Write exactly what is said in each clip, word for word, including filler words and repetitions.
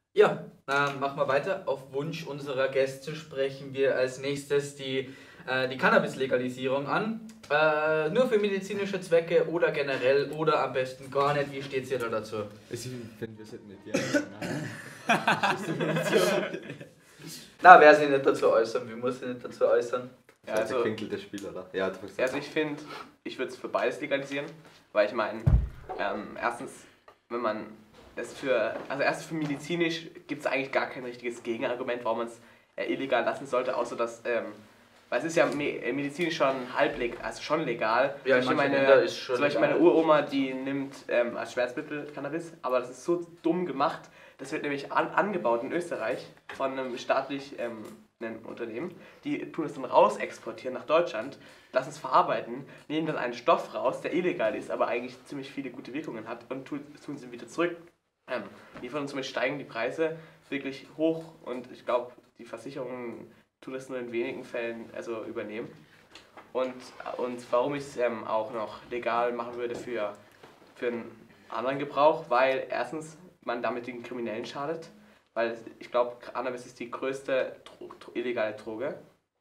Ja, dann machen wir weiter. Auf Wunsch unserer Gäste sprechen wir als nächstes die, äh, die Cannabis-Legalisierung an. Äh, nur für medizinische Zwecke oder generell oder am besten gar nicht. Wie steht es ihr da dazu? Also, wenn wir es halt nicht, ja. Na, wer sich nicht dazu äußern, wie muss sich nicht dazu äußern? Ja, also, das Spiel, oder? Ja, du also ich finde, ich würde es für beides legalisieren, weil ich meine, ähm, erstens, wenn man das für, also erstens für medizinisch gibt es eigentlich gar kein richtiges Gegenargument, warum man es äh, illegal lassen sollte, außer dass, ähm, weil es ist ja me medizinisch schon halb legal, also schon legal. Ja, zum Beispiel meine, ist schon zum Beispiel meine Uroma, die nimmt ähm, als Schmerzmittel Cannabis, aber das ist so dumm gemacht, das wird nämlich an, angebaut in Österreich von einem staatlich ähm, einem Unternehmen, die tun es dann raus exportieren nach Deutschland, lassen es verarbeiten, nehmen dann einen Stoff raus, der illegal ist, aber eigentlich ziemlich viele gute Wirkungen hat und tun, tun sie wieder zurück. Ähm, liefern und somit steigen die Preise wirklich hoch und ich glaube, die Versicherungen tun das nur in wenigen Fällen also übernehmen. Und, und warum ich es ähm, auch noch legal machen würde für, für einen anderen Gebrauch, weil erstens man damit den Kriminellen schadet, weil ich glaube, Cannabis ist die größte Dro illegale Droge.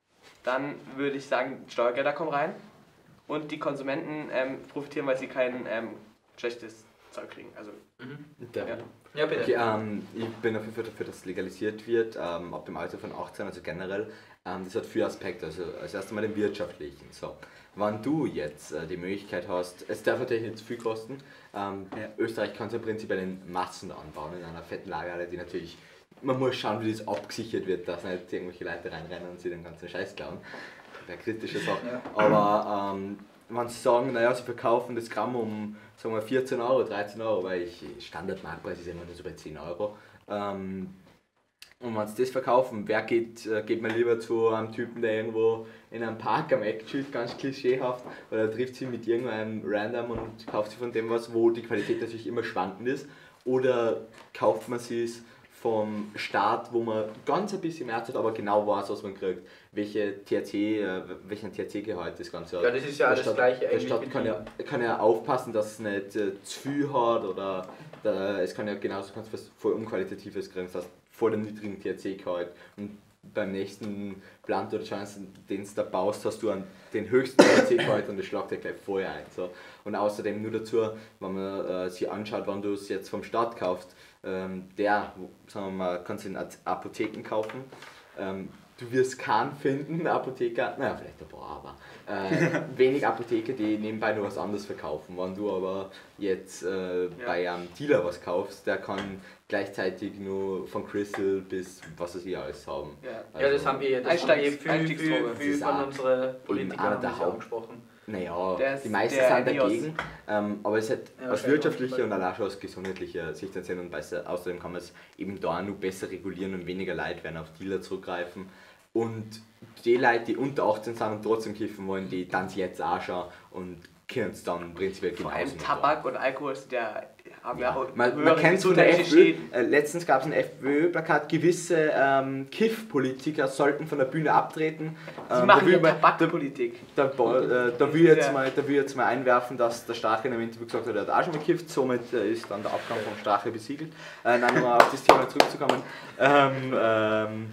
Dann würde ich sagen, Steuergelder kommen rein und die Konsumenten ähm, profitieren, weil sie kein ähm, schlechtes Zeug kriegen. Also, mhm. ja. Ja, bitte. Okay, ähm, ich bin auf jeden Fall dafür, dass es legalisiert wird, ähm, ab dem Alter von achtzehn, also generell. Ähm, das hat vier Aspekte, also als erstes mal den wirtschaftlichen. So, wenn du jetzt äh, die Möglichkeit hast, es darf natürlich nicht zu viel kosten, ähm, ja. Österreich kann es ja prinzipiell in Massen anbauen, in einer fetten Lagerhalle, die natürlich, man muss schauen, wie das abgesichert wird, dass nicht irgendwelche Leute reinrennen und sie den ganzen Scheiß klauen. Das wäre kritische Sache. Ja. Aber ähm, wenn sie sagen, naja, sie verkaufen das Gramm um sagen wir vierzehn Euro, dreizehn Euro, weil ich Standardmarktpreis ist immer nur so bei zehn Euro. Ähm, und wenn sie das verkaufen, wer geht, äh, geht man lieber zu einem Typen, der irgendwo in einem Park am Eck chillt, ganz klischeehaft, oder trifft sich mit irgendeinem Random und kauft sich von dem was, wo die Qualität natürlich immer schwankend ist, oder kauft man sie es vom Staat, wo man ganz ein bisschen mehr hat, aber genau weiß, was man kriegt, welche T H C, äh, welchen T H C-Gehalt das Ganze hat. Ja, das ist ja alles Stadt, gleiche eigentlich. Der Staat kann ja, kann ja aufpassen, dass es nicht äh, zu viel hat oder da, es kann ja genauso, kannst was voll unqualitatives kriegen, das heißt vor dem niedrigen T H C-Gehalt und beim nächsten Plant oder Chance, den du da baust, hast du an den höchsten T H C-Gehalt und das schlagt dir gleich vorher ein. So. Und außerdem nur dazu, wenn man äh, sich anschaut, wenn du es jetzt vom Staat kaufst, ähm, der, sagen wir mal, kannst du in Apotheken kaufen, ähm, du wirst keinen finden, Apotheker, naja, vielleicht ein paar, aber äh, wenig Apotheker, die nebenbei nur was anderes verkaufen. Wenn du aber jetzt äh, ja. bei einem Dealer was kaufst, der kann gleichzeitig nur von Crystal bis was weiß ich alles haben. Ja, also, ja das haben wir das haben eh viel, viel, viel von unseren Politikern angesprochen. Naja, das, die meisten sind dagegen, ähm, aber es hat ja, aus wirtschaftlicher und auch schon aus gesundheitlicher Sicht ansehen und besser, außerdem kann man es eben da nur besser regulieren und weniger Leute werden auf Dealer zurückgreifen. Und die Leute, die unter achtzehn sind und trotzdem kiffen wollen, die dann jetzt auch schon und können es dann prinzipiell genauso. Vor allem Tabak und Alkohol ist der haben ja, ja auch man, man kennt von der FPÖ, äh, letztens gab es ein FPÖ-Plakat, gewisse ähm, Kiff-Politiker sollten von der Bühne abtreten. Sie ähm, machen ja Tabakpolitik. Da, da, äh, da, will jetzt mal, da will jetzt mal einwerfen, dass der Strache in einem Interview gesagt hat, er hat auch schon mal gekifft, somit äh, ist dann der Abgang vom Strache besiegelt. Äh, nein, nochmal auf das Thema zurückzukommen. Ähm, ähm,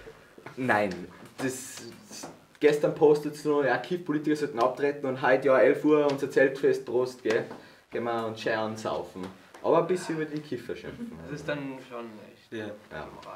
nein, das... Gestern postet es nur, ja, Kiff-Politiker sollten abtreten und heute ja elf Uhr unser Zeltfest, Prost, gell? Gehen wir und scheren saufen. Aber ein bisschen über die Kiffer schimpfen. Das ist dann schon echt ja. Ja. Moral.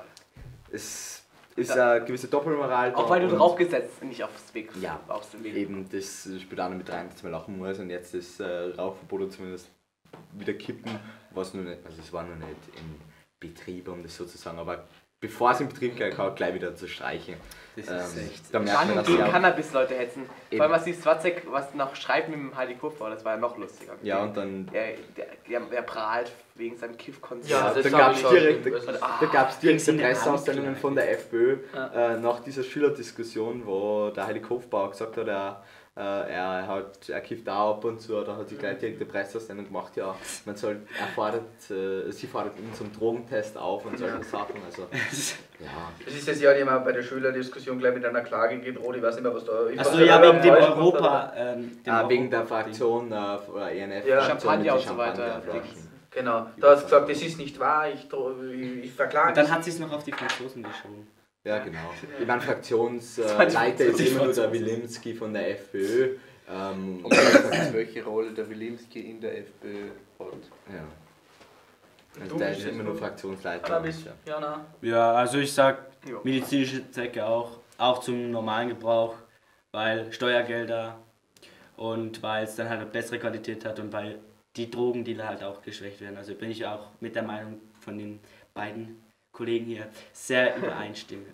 Es ist da, eine gewisse Doppelmoral. Auch weil du draufgesetzt nicht aufs Weg. Ja, aufs Weg. Eben, das spielt auch noch mit rein, dass man lachen muss und jetzt das äh, Rauchverbot oder zumindest wieder kippen, was nur nicht, also es war noch nicht in Betrieb, um das so zu sagen, aber bevor es in Betrieb geht, kann ich gleich wieder zu streichen. Das ist ähm, echt. Da merkt man, dass gegen Cannabis-Leute hetzen. Eben. Vor allem, was die Swatzek, was noch schreibt mit dem Heidi Kurfer, das war ja noch lustiger. Ja, und dann... Der, der, der, der prahlt wegen seinem Kiff-Konzert. Ja, ja, da gab es direkt, da gab's direkt Presseaussendungen von der FPÖ ja. äh, nach dieser Schüler-Diskussion, wo der Heidi Kopfbauer gesagt hat, er, äh, er, hat, er kifft auch ab und zu, da hat sie gleich direkt eine Presseaussendung gemacht, ja, man soll, er fordert, äh, sie fordert ihn zum Drogentest auf und solche Sachen, also... Ja. Das ist das Jahr, die haben bei der Schülerdiskussion gleich mit einer Klage gedroht, ich weiß nicht mehr, was da... Achso, ja, wegen dem Europa... Ähm, dem ah, wegen der Fraktion äh, E N F, ja. Champagner und so weiter. Genau, da hat sie gesagt, das ist nicht wahr, ich, ich, ich verklage. Und dann hat sie es noch auf die Franzosen geschoben. Ja, genau. Ich meine, Fraktionsleiter ist immer nur der Wilimski von der FPÖ. Ähm, Und weiß, welche Rolle der Wilimski in der FPÖ hat. Ja. Also der ist immer nur Fraktionsleiter. Cannabis, ja, nein. Ja, also ich sag Ja. medizinische Zwecke auch, auch zum normalen Gebrauch, weil Steuergelder und weil es dann halt eine bessere Qualität hat und weil die Drogendealer halt auch geschwächt werden. Also bin ich auch mit der Meinung von den beiden Kollegen hier sehr übereinstimmend.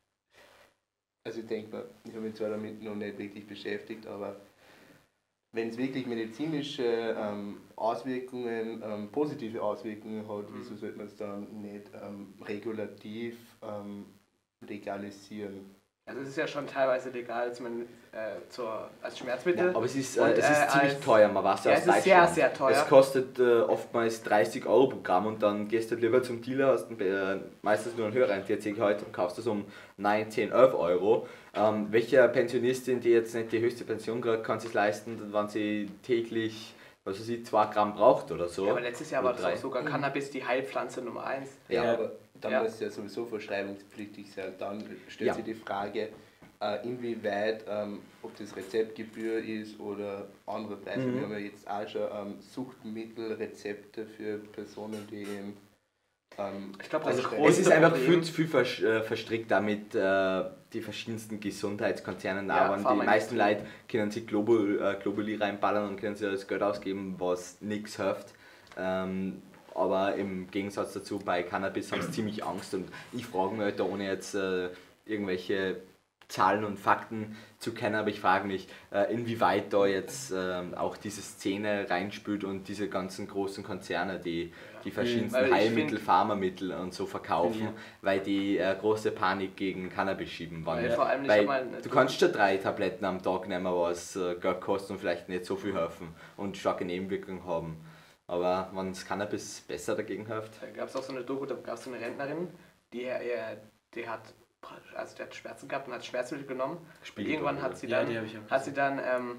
Also ich denke mal, ich habe mich zwar damit noch nicht wirklich beschäftigt, aber wenn es wirklich medizinische ähm, Auswirkungen, ähm, positive Auswirkungen hat, wieso sollte man es dann nicht ähm, regulativ ähm, legalisieren? Also es ist ja schon teilweise legal, zumindest äh, zur, als Schmerzmittel. Ja, aber es ist, äh, Und, es ist äh, ziemlich als- teuer, man weiß ja, Ja, aus es ist sehr, Deutschland. sehr teuer. Es kostet äh, oftmals dreißig Euro pro Gramm und dann gehst du lieber zum Dealer, hast einen, äh, meistens nur einen höheren T H C-Gehalt und kaufst das um neun, zehn, elf Euro. Ähm, welcher Pensionistin, die jetzt nicht die höchste Pension kriegt, kann sich leisten, wenn sie täglich, was weiß ich, zwei Gramm braucht oder so? Ja, aber letztes Jahr war Oder das auch drei. sogar Cannabis die Heilpflanze Nummer eins. Ja, Ja. aber dann Ja. muss es ja sowieso verschreibungspflichtig sein. Dann stellt Ja. sich die Frage, äh, inwieweit, ähm, ob das Rezeptgebühr ist oder andere Preise. Mhm. Wir haben ja jetzt auch schon ähm, Suchtmittelrezepte für Personen, die eben ähm, Ich glaube, das Also, große Es ist einfach Problem- viel zu viel vers äh, verstrickt damit, äh, die verschiedensten Gesundheitskonzerne Ja, da, die Pharmaindustrie. meisten Leute können sich Globul, äh, Globuli reinballern und können sich das Geld ausgeben, was nichts hilft. Ähm, aber im Gegensatz dazu bei Cannabis haben sie ziemlich Angst und ich frage mich halt, ohne jetzt äh, irgendwelche Zahlen und Fakten zu kennen, aber ich frage mich, äh, inwieweit da jetzt ähm, auch diese Szene reinspült und diese ganzen großen Konzerne, die die verschiedensten Weil ich Heilmittel, find- Pharmamittel und so verkaufen, Ja. weil die äh, große Panik gegen Cannabis schieben. Wann, Weil vor allem nicht weil schon mal eine du kannst schon drei Tabletten am Tag nehmen, was äh, Geld kosten und vielleicht nicht so viel helfen und starke Nebenwirkungen haben. Aber wenn das Cannabis besser dagegen hilft, Da gab es auch so eine Doku, da gab es so eine Rentnerin, die, äh, die hat also die hat Schmerzen gehabt und hat Schmerzmittel genommen. Und irgendwann hat sie Ja, dann, die habe ich auch hat sie dann ähm,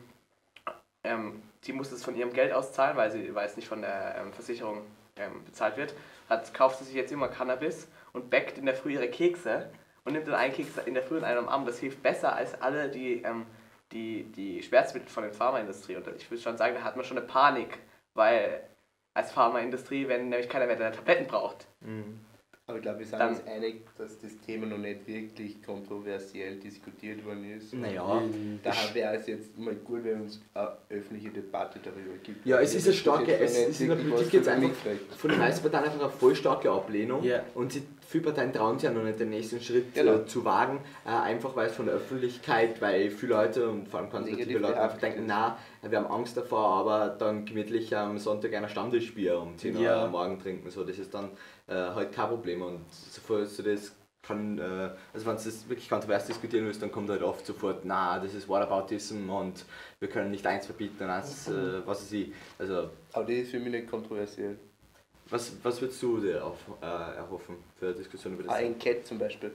ähm, die musste es von ihrem Geld auszahlen, weil sie weil es nicht von der ähm, Versicherung ähm, bezahlt wird. Hat, kauft sie sich jetzt immer Cannabis und backt in der Früh ihre Kekse und nimmt dann einen Keks in der Früh und einen am Abend. Das hilft besser als alle die, ähm, die, die Schmerzmittel von der Pharmaindustrie. Und ich würde schon sagen, da hat man schon eine Panik, weil als Pharmaindustrie, wenn nämlich keiner mehr deine Tabletten braucht. Aber ich glaube, wir sind Dann- uns einig, dass das Thema noch nicht wirklich kontroversiell diskutiert worden ist. naja. Daher wäre es jetzt mal gut, wenn es eine öffentliche Debatte darüber gibt. Ja, es Wir ist eine das starke, jetzt es noch nicht ist in der wirklich Politik was jetzt darüber einfach mitkriegt. von den meisten Parteien einfach eine voll starke Ablehnung Ja. und sie, viele Parteien trauen sich ja noch nicht den nächsten Schritt Genau. äh, zu wagen, äh, einfach weil es von der Öffentlichkeit, weil viele Leute und vor allem konservative Negativ Leute einfach behaftet denken, ist. na, wir haben Angst davor, aber dann gemütlich am Sonntag ein Stammtischbier um zehn Uhr Ja. am Morgen trinken, so, das ist dann äh, halt kein Problem und sofort so das kann, äh, also wenn du das wirklich kontrovers diskutieren willst, dann kommt halt oft sofort, na, das ist Whataboutism und wir können nicht eins verbieten und eins, äh, was weiß ich, also Aber das ist für mich nicht kontroversiell. was, was würdest du dir auf, äh, erhoffen für eine Diskussion über das? Ein Cat zum Beispiel.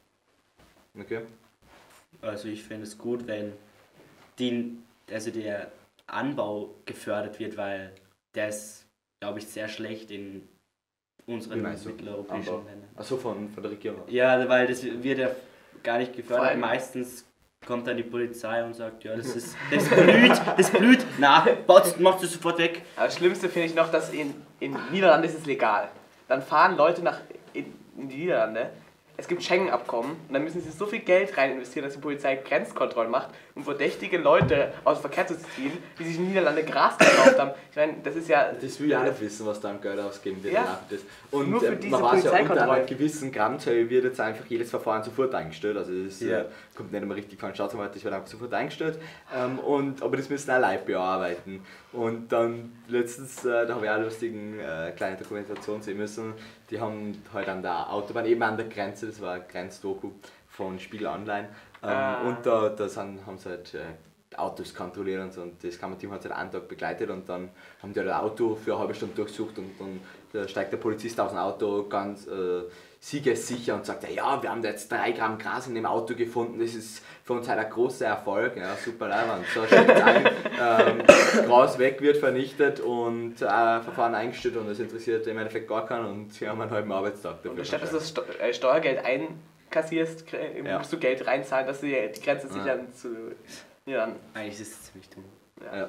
Okay. Also ich finde es gut, wenn die, also der Anbau gefördert wird, weil der ist, glaube ich, sehr schlecht in unseren Wie meinst du? mitteleuropäischen Anbau? Ländern. Achso, von, von der Regierung. Ja, weil das wird ja gar nicht Vor gefördert. allem- Meistens kommt dann die Polizei und sagt, ja, das ist, das blüht, das blüht. Na, baut, macht es sofort weg. Aber das Schlimmste finde ich noch, dass in, in Niederlande ist es legal. Dann fahren Leute nach in, in die Niederlande. Es gibt Schengen-Abkommen und dann müssen sie so viel Geld rein investieren, dass die Polizei Grenzkontrollen macht, um verdächtige Leute aus dem Verkehr zu ziehen, die sich in den Niederlande Gras gekauft haben. Ich meine, das ist ja. Das will ich auch nicht wissen, was da an Geld ausgeben wird. Ja. danach für das. Und Nur für ähm, diese man weiß ja, unter einer Polizeikontrollen. gewissen Grammzahl wird jetzt einfach jedes Verfahren sofort eingestellt. Also das Ja. äh, kommt nicht immer richtig von Staatsanwalt, das wird einfach sofort eingestellt. Ähm, und, aber das müssen auch Leute bearbeiten. Und dann letztens, äh, da habe ich auch eine lustige äh, kleine Dokumentation sehen müssen. Die haben halt an der Autobahn, eben an der Grenze, das war eine Grenzdoku von Spiegel Online. Ähm, Ah. Und da, da sind, haben sie halt äh, Autos kontrolliert und so. Und das Kammerteam hat es halt einen Tag begleitet und dann haben die halt ein Auto für eine halbe Stunde durchsucht und dann da steigt der Polizist aus dem Auto ganz äh, siegessicher und sagt, ja, wir haben jetzt drei Gramm Gras in dem Auto gefunden, das ist für uns halt ein großer Erfolg, ja, super leibend. So schickt ein, ähm, Gras weg, wird vernichtet und äh, Verfahren eingestellt und das interessiert im Endeffekt gar keinen und sie haben einen halben Arbeitstag dafür. Und statt dass du das Steu äh, Steuergeld einkassierst, kre- Ja. musst du Geld reinzahlen, dass du die die Grenze sichern zu. Ja, dann. Eigentlich ist es ziemlich dumm. Ja.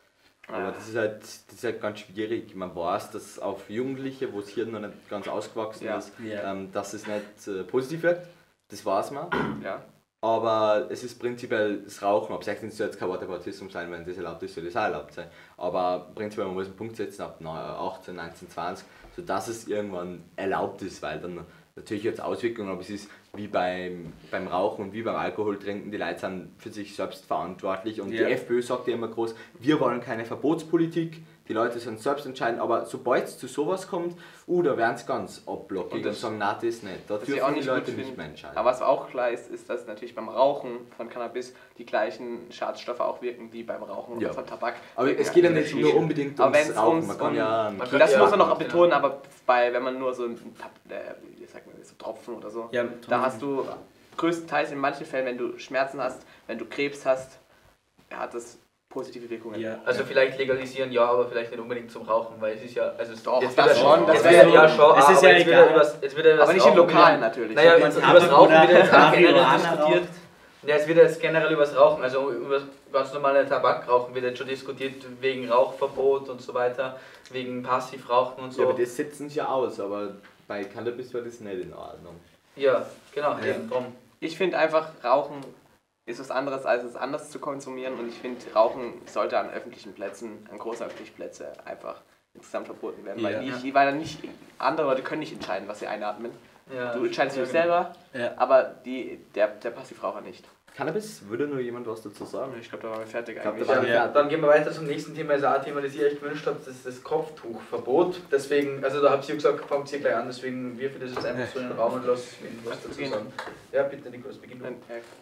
Aber das ist, halt, das ist halt ganz schwierig. Man weiß, dass auf Jugendliche, wo es hier noch nicht ganz ausgewachsen Ja. ist, Ja. ähm, dass es nicht äh, positiv wirkt. Das weiß man. Ja. Aber es ist prinzipiell das Rauchen. Ab sechzehn soll jetzt kein Waterpartismus sein, wenn das erlaubt ist, soll das auch erlaubt sein. Aber prinzipiell man muss einen Punkt setzen ab achtzehn, neunzehn, zwanzig, sodass es irgendwann erlaubt ist, weil dann natürlich jetzt Auswirkungen, aber es ist wie beim, beim Rauchen und wie beim Alkohol trinken, die Leute sind für sich selbst verantwortlich und Ja. die FPÖ sagt ja immer groß, wir wollen keine Verbotspolitik, die Leute sollen selbst entscheiden, aber sobald es zu sowas kommt, uh, da werden sie ganz abblockig Und und, das- sagen, nein, das nicht, da Was ich dürfen auch die nicht Leute gut nicht finde. mehr entscheiden. Aber was auch klar ist, ist, dass natürlich beim Rauchen von Cannabis die gleichen Schadstoffe auch wirken wie beim Rauchen Ja. von Tabak. Aber Wirken es geht ja also nicht natürlich. nur unbedingt Aber ums wenn's Rauchen, ums man kann um- ja... man kann- Das Ja, muss man noch genau. betonen, aber bei, wenn man nur so ein Tab, äh, wie sagt man das, so Tropfen oder so, Ja, da hast du größtenteils in manchen Fällen, wenn du Schmerzen hast, wenn du Krebs hast, hat das positive Wirkungen. Ja. Also vielleicht legalisieren, ja, aber vielleicht nicht unbedingt zum Rauchen, weil es ist ja, also es Doch, jetzt das wird ja schon, das jetzt wär wird ja ja so- schon, es ist aber ja jetzt wird ja egal. übers, jetzt wird ja übers Aber nicht im Rauchen Lokalen wieder- natürlich. Naja, Man jetzt, Tabak übers Rauchen oder wird jetzt auch generell Marihuana diskutiert. Ja, es wird jetzt generell übers Rauchen, also über ganz normale Tabakrauchen wird jetzt schon diskutiert, wegen Rauchverbot und so weiter, wegen Passivrauchen und so. Ja, aber das setzen sie ja aus, aber bei Cannabis war das nicht in Ordnung. Ja, genau, Ja. eben drum. Ich finde einfach, Rauchen ist was anderes, als es anders zu konsumieren und ich finde, Rauchen sollte an öffentlichen Plätzen, an großen öffentlichen Plätzen einfach insgesamt verboten werden, weil, Ja. nicht, weil dann nicht, andere Leute können nicht entscheiden, was sie einatmen. Ja. Du entscheidest ja, für dich selber, Ja. aber die, der, der Passivraucher nicht. Cannabis, würde nur jemand was dazu sagen? Ich glaube, da waren wir fertig Ich glaub, eigentlich. da waren wir Ja, fertig. dann gehen wir weiter zum nächsten Thema, also ein Thema, das ihr euch gewünscht habt, das ist das Kopftuchverbot. Deswegen, also da habt ihr gesagt, fangt ihr gleich an, deswegen wirf ich das jetzt einfach so in den Raum und lass wen was Kannst du dazu beginnen? sagen. Ja, bitte Nikolaus, beginn du. Nein,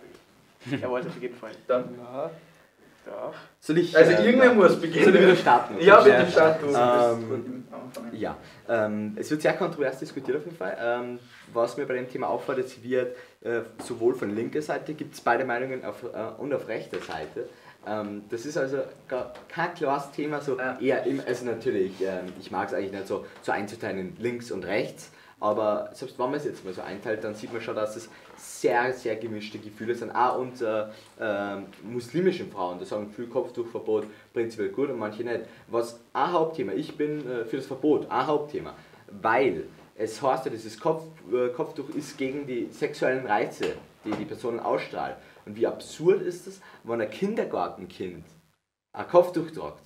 Er, er wollte beginnen vorhin. Dann. Ja. Doch. Soll ich, Also äh, irgendwer muss Soll ich beginnen. wieder starten? Ja, Okay. bitte start du. Du bist Ähm, gut im Anfangen. Ja, ähm, es wird sehr kontrovers diskutiert auf jeden Fall. Ähm, was mir bei dem Thema auffällt, es wird äh, sowohl von linker Seite gibt es beide Meinungen auf, äh, und auf rechter Seite. Ähm, das ist also gar kein klares Thema, so Ja. eher im, also natürlich, ähm, ich mag es eigentlich nicht so, so einzuteilen in links und rechts, aber selbst wenn man es jetzt mal so einteilt, dann sieht man schon, dass es sehr, sehr gemischte Gefühle sind, auch unter ähm, muslimischen Frauen, da sagen viel Kopftuchverbot prinzipiell gut und manche nicht. Was ein Hauptthema, ich bin äh, für das Verbot, ein Hauptthema, weil es heißt ja, dieses Kopf, äh, Kopftuch ist gegen die sexuellen Reize, die die Personen ausstrahlen. Und wie absurd ist es, wenn ein Kindergartenkind ein Kopftuch tragt,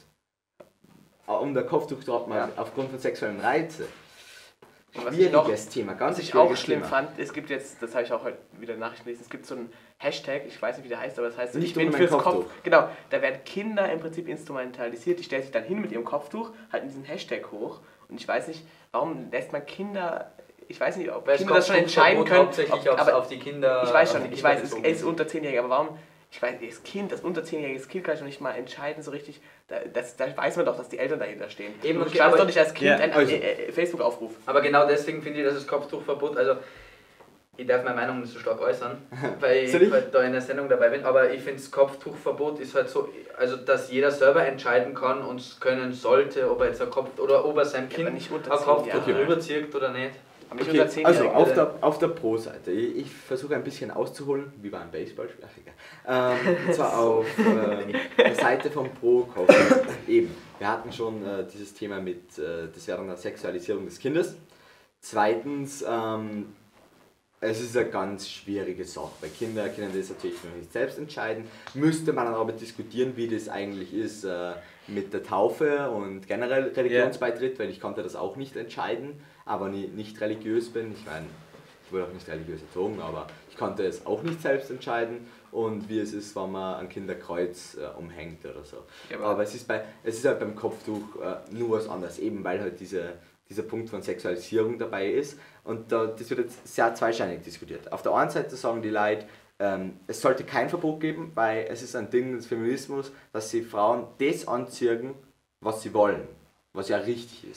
äh, um der Kopftuch tragt man Ja. aufgrund von sexuellen Reizen. Und was ich noch- Schwieriges Thema, ganz Was ich auch schwieriges schlimm Thema. fand, es gibt jetzt, das habe ich auch heute wieder Nachrichten gelesen, es gibt so einen Hashtag, ich weiß nicht wie der heißt, aber das heißt, Nicht ich bin ohne mein fürs Kopftuch. Kopf. Genau, da werden Kinder im Prinzip instrumentalisiert, die stellen sich dann hin mit ihrem Kopftuch, halten diesen Hashtag hoch und ich weiß nicht, warum lässt man Kinder, ich weiß nicht, ob Weil Kinder das schon entscheiden können, hauptsächlich ob, aufs, aber auf die Kinder. ich weiß auf schon, die ich Kinder weiß, es bezogen er ist sind. unter zehnjährig, aber warum, ich weiß, das Kind, das unter zehnjährige Kind kann schon nicht mal entscheiden so richtig, da, das, da weiß man doch, dass die Eltern dahinter stehen. Eben, du okay, startest aber- doch nicht als Kind Ja, einen also- äh, äh, Facebook-Aufruf. Aber genau deswegen finde ich, dass das Kopftuchverbot, also ich darf meine Meinung nicht so stark äußern, weil Soll ich? ich halt da in der Sendung dabei bin, aber ich finde das Kopftuchverbot ist halt so, also dass jeder selber entscheiden kann und können sollte, ob er jetzt ein Kopf oder ob er seinem Ja, Kind aber nicht unter ein zehn Kopftuch Jahre. rüberzieht oder nicht. Aber nicht Okay, unter also zehnjährigen. auf der, auf der Pro-Seite, ich, ich versuche ein bisschen auszuholen, wie beim Baseballspiel, ach, egal. Ähm, und zwar auf ähm, der Seite vom Pro-Kopf. Eben, wir hatten schon äh, dieses Thema mit, äh, das wäre dann eine Sexualisierung des Kindes. Zweitens, ähm, es ist eine ganz schwierige Sache, weil Kinder können das natürlich noch nicht selbst entscheiden. Müsste man dann aber diskutieren, wie das eigentlich ist äh, mit der Taufe und generell Religionsbeitritt, weil ich konnte das auch nicht entscheiden, aber nie, nicht religiös bin. Ich meine, ich wurde auch nicht religiös erzogen, aber ich konnte es auch nicht selbst entscheiden und wie es ist, wenn man ein Kinderkreuz äh, umhängt oder so. Ja, aber aber es, ist bei, es ist halt beim Kopftuch äh, nur was anderes, eben weil halt diese, dieser Punkt von Sexualisierung dabei ist. Und da, das wird jetzt sehr zweischneidig diskutiert. Auf der einen Seite sagen die Leute, ähm, es sollte kein Verbot geben, weil es ist ein Ding des Feminismus, dass sie Frauen das anziehen, was sie wollen, was ja richtig ist.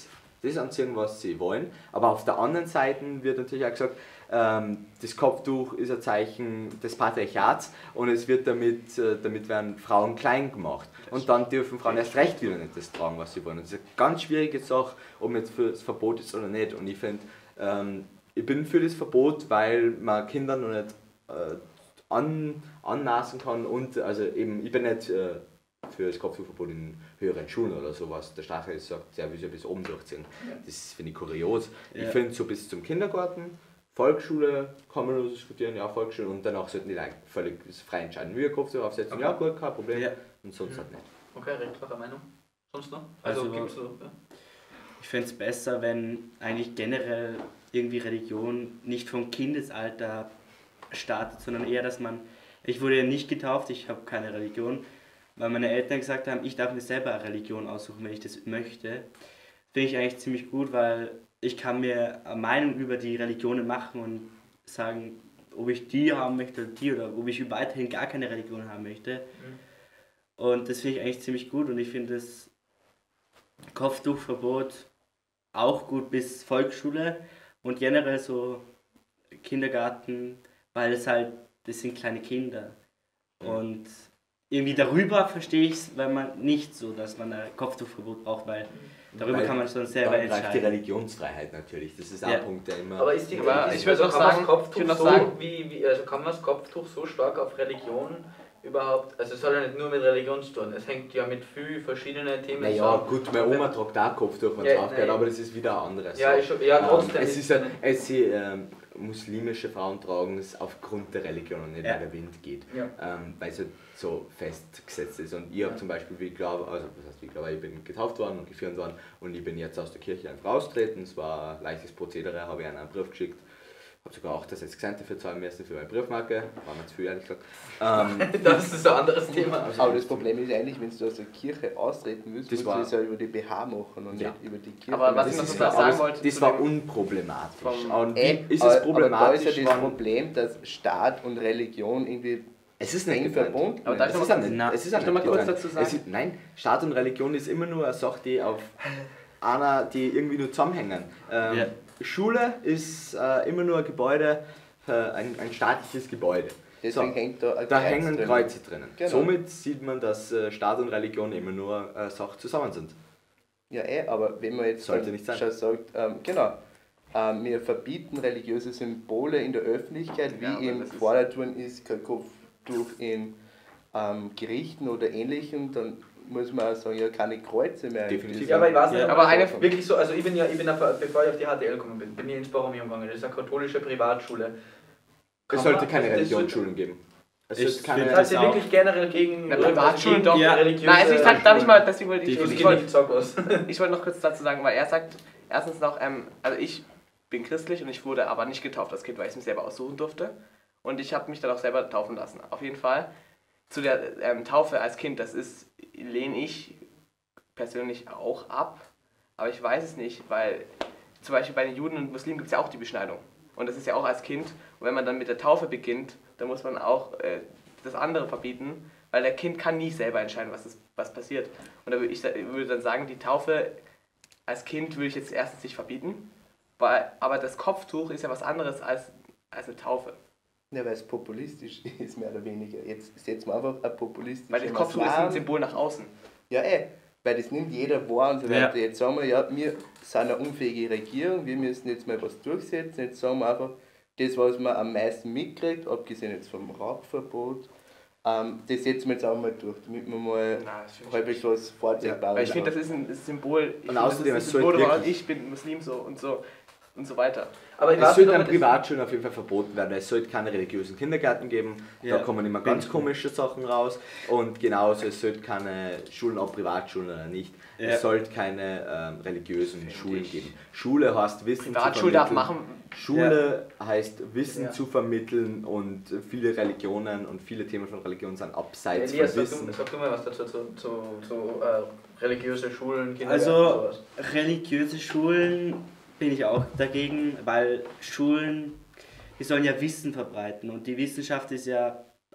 das anziehen, was sie wollen. Aber auf der anderen Seite wird natürlich auch gesagt, ähm, das Kopftuch ist ein Zeichen des Patriarchats und es wird damit, äh, damit werden Frauen klein gemacht. Und dann dürfen Frauen erst recht wieder nicht das tragen, was sie wollen. Das ist eine ganz schwierige Sache, ob man jetzt für das Verbot ist oder nicht. Und ich finde, ähm, ich bin für das Verbot, weil man Kindern noch nicht äh, an, anmaßen kann und also eben, ich bin nicht äh, für das Kopftuchverbot in höheren Schulen oder sowas. Der Stachel sagt, der will ja bis oben durchziehen. Das finde ich kurios. Ja. Ich finde so bis zum Kindergarten, Volksschule kann man nur diskutieren, ja Volksschule und danach sollten die Leute völlig frei entscheiden. Wir Kopftuch aufsetzen, okay. Ja gut, kein Problem ja. Und sonst mhm. halt nicht. Okay, recht flache Meinung. Sonst noch? Also, also gibt's so, ja. Ich finde es besser, wenn eigentlich generell irgendwie Religion nicht vom Kindesalter startet, sondern eher, dass man, ich wurde ja nicht getauft, ich habe keine Religion, weil meine Eltern gesagt haben, ich darf mir selber eine Religion aussuchen, wenn ich das möchte. Finde ich eigentlich ziemlich gut, weil ich kann mir eine Meinung über die Religionen machen und sagen, ob ich die haben möchte oder die oder ob ich weiterhin gar keine Religion haben möchte. Mhm. Und das finde ich eigentlich ziemlich gut und ich finde das Kopftuchverbot auch gut bis Volksschule und generell so Kindergarten, weil es halt, das sind kleine Kinder. Mhm. Und irgendwie darüber verstehe ich es, weil man nicht so, dass man ein Kopftuchverbot braucht, weil darüber weil kann man schon selber entscheiden. Die Religionsfreiheit natürlich, das ist auch ja. ein Punkt, der immer... Aber ist die, aber ich würde also auch sagen, Kopftuch ich so, sagen wie, wie, also kann man das Kopftuch so stark auf Religion überhaupt, also es soll ja nicht nur mit Religion zu tun, es hängt ja mit vielen verschiedenen Themen naja, zusammen. Ja gut, meine Oma tragt auch Kopftuch, wenn es ja, aufgehört, aber das ist wieder ein anderes. Ja, ich, ja trotzdem. Ähm, es ist ja, es ist, ähm, muslimische Frauen tragen es aufgrund der Religion und nicht, ja. weil der Wind geht, ja. ähm, weil es halt so festgesetzt ist. Und ich habe ja. zum Beispiel, wie ich glaube, also was heißt, wie ich glaube, ich bin getauft worden und geführt worden und ich bin jetzt aus der Kirche einfach austreten. Es war ein leichtes Prozedere, habe ich einen Brief geschickt. Ich habe sogar auch das jetzt Cent dafür zahlen müssen für meine Briefmarke, war mir zu viel ehrlich gesagt. Ähm, das ist ein anderes Thema. Also aber das Problem ist eigentlich, wenn du aus der Kirche austreten willst, musst du das ja über die B H machen und ja. nicht über die Kirche. Aber was ich noch so sagen wollte, das war unproblematisch. Und äh, ist es problematisch? Aber da ist ja das Problem, dass Staat und Religion irgendwie es ist nicht verbunden. Aber darf ich noch mal, nicht, na, es ist noch mal kurz dazu sagen? Ist, nein, Staat und Religion ist immer nur eine Sache, die auf einer, die irgendwie nur zusammenhängen. Ähm, ja. Schule ist äh, immer nur ein Gebäude, äh, ein, ein staatliches Gebäude. Deswegen so, hängt da ein Da Kreuz hängen drinnen. Kreuze drinnen. Genau. Somit sieht man, dass äh, Staat und Religion immer nur äh, Sachen zusammen sind. Ja, eh, aber wenn man jetzt Sollte nicht sein. schon sagt, ähm, genau, ähm, wir verbieten religiöse Symbole in der Öffentlichkeit, wie ja, eben gefordert worden ist, kein Kopftuch in ähm, Gerichten oder Ähnlichem, dann muss man auch sagen, ja, keine Kreuze mehr. Definitiv. Ja, aber ich weiß nicht, ja. aber eine wirklich so, also ich bin ja, ich bin ja, bevor ich auf die H T L gekommen bin, bin ich ins Borromeum gegangen, das ist eine katholische Privatschule. Es sollte keine Religionsschulen geben. Es ist keine. Das heißt wirklich generell gegen Privatschulen doch ja. religiöse. Nein, also ich sag, darf ich mal, deswegen wollte ich, ich, ich, wollte, ich wollte noch kurz dazu sagen, weil er sagt, erstens noch, ähm, also ich bin christlich und ich wurde aber nicht getauft als Kind, weil ich es mir selber aussuchen durfte. Und ich habe mich dann auch selber taufen lassen. Auf jeden Fall. Zu der ähm, Taufe als Kind, das ist, lehne ich persönlich auch ab, aber ich weiß es nicht, weil zum Beispiel bei den Juden und Muslimen gibt es ja auch die Beschneidung und das ist ja auch als Kind und wenn man dann mit der Taufe beginnt, dann muss man auch äh, das andere verbieten, weil der Kind kann nie selber entscheiden, was, ist, was passiert und da würde ich würde dann sagen, die Taufe als Kind würde ich jetzt erstens nicht verbieten, weil, aber das Kopftuch ist ja was anderes als, als eine Taufe. Ja, weil es populistisch ist, mehr oder weniger. Jetzt setzen wir einfach ein populistisches Weil das Kopftuch ist ein Symbol nach außen. Ja, eh. Weil das nimmt jeder wahr und so weiter. Ja. Jetzt sagen wir, ja, wir sind eine unfähige Regierung, wir müssen jetzt mal was durchsetzen. Jetzt sagen wir einfach, das, was man am meisten mitkriegt, abgesehen jetzt vom Rauchverbot, ähm, das setzen wir jetzt auch mal durch, damit wir mal halbwegs was vorzeigbares ja, weil ich finde, das ist ein Symbol. Ich und find, außerdem das ist ein Symbol, halt ich bin Muslim so und so. Und so weiter. Aber es sollte an Privatschulen auf jeden Fall verboten werden. Es sollte keine religiösen Kindergärten geben, ja. Da kommen immer ganz komische Sachen raus. Und genauso, es sollte keine Schulen, auch Privatschulen oder nicht. Ja. Es sollte keine ähm, religiösen Find Schulen ich. geben. Schule heißt Wissen Privatschule zu vermitteln. Darf machen. Schule ja. heißt Wissen ja. zu vermitteln und viele Religionen und viele Themen von Religion sind abseits Elias, von Wissen. Sag du, sag du mal was dazu zu, zu, zu äh, religiöse Schulen, Kindergärten also, und sowas. Religiöse Schulen bin ich auch dagegen, weil Schulen, die sollen ja Wissen verbreiten und die Wissenschaft ist ja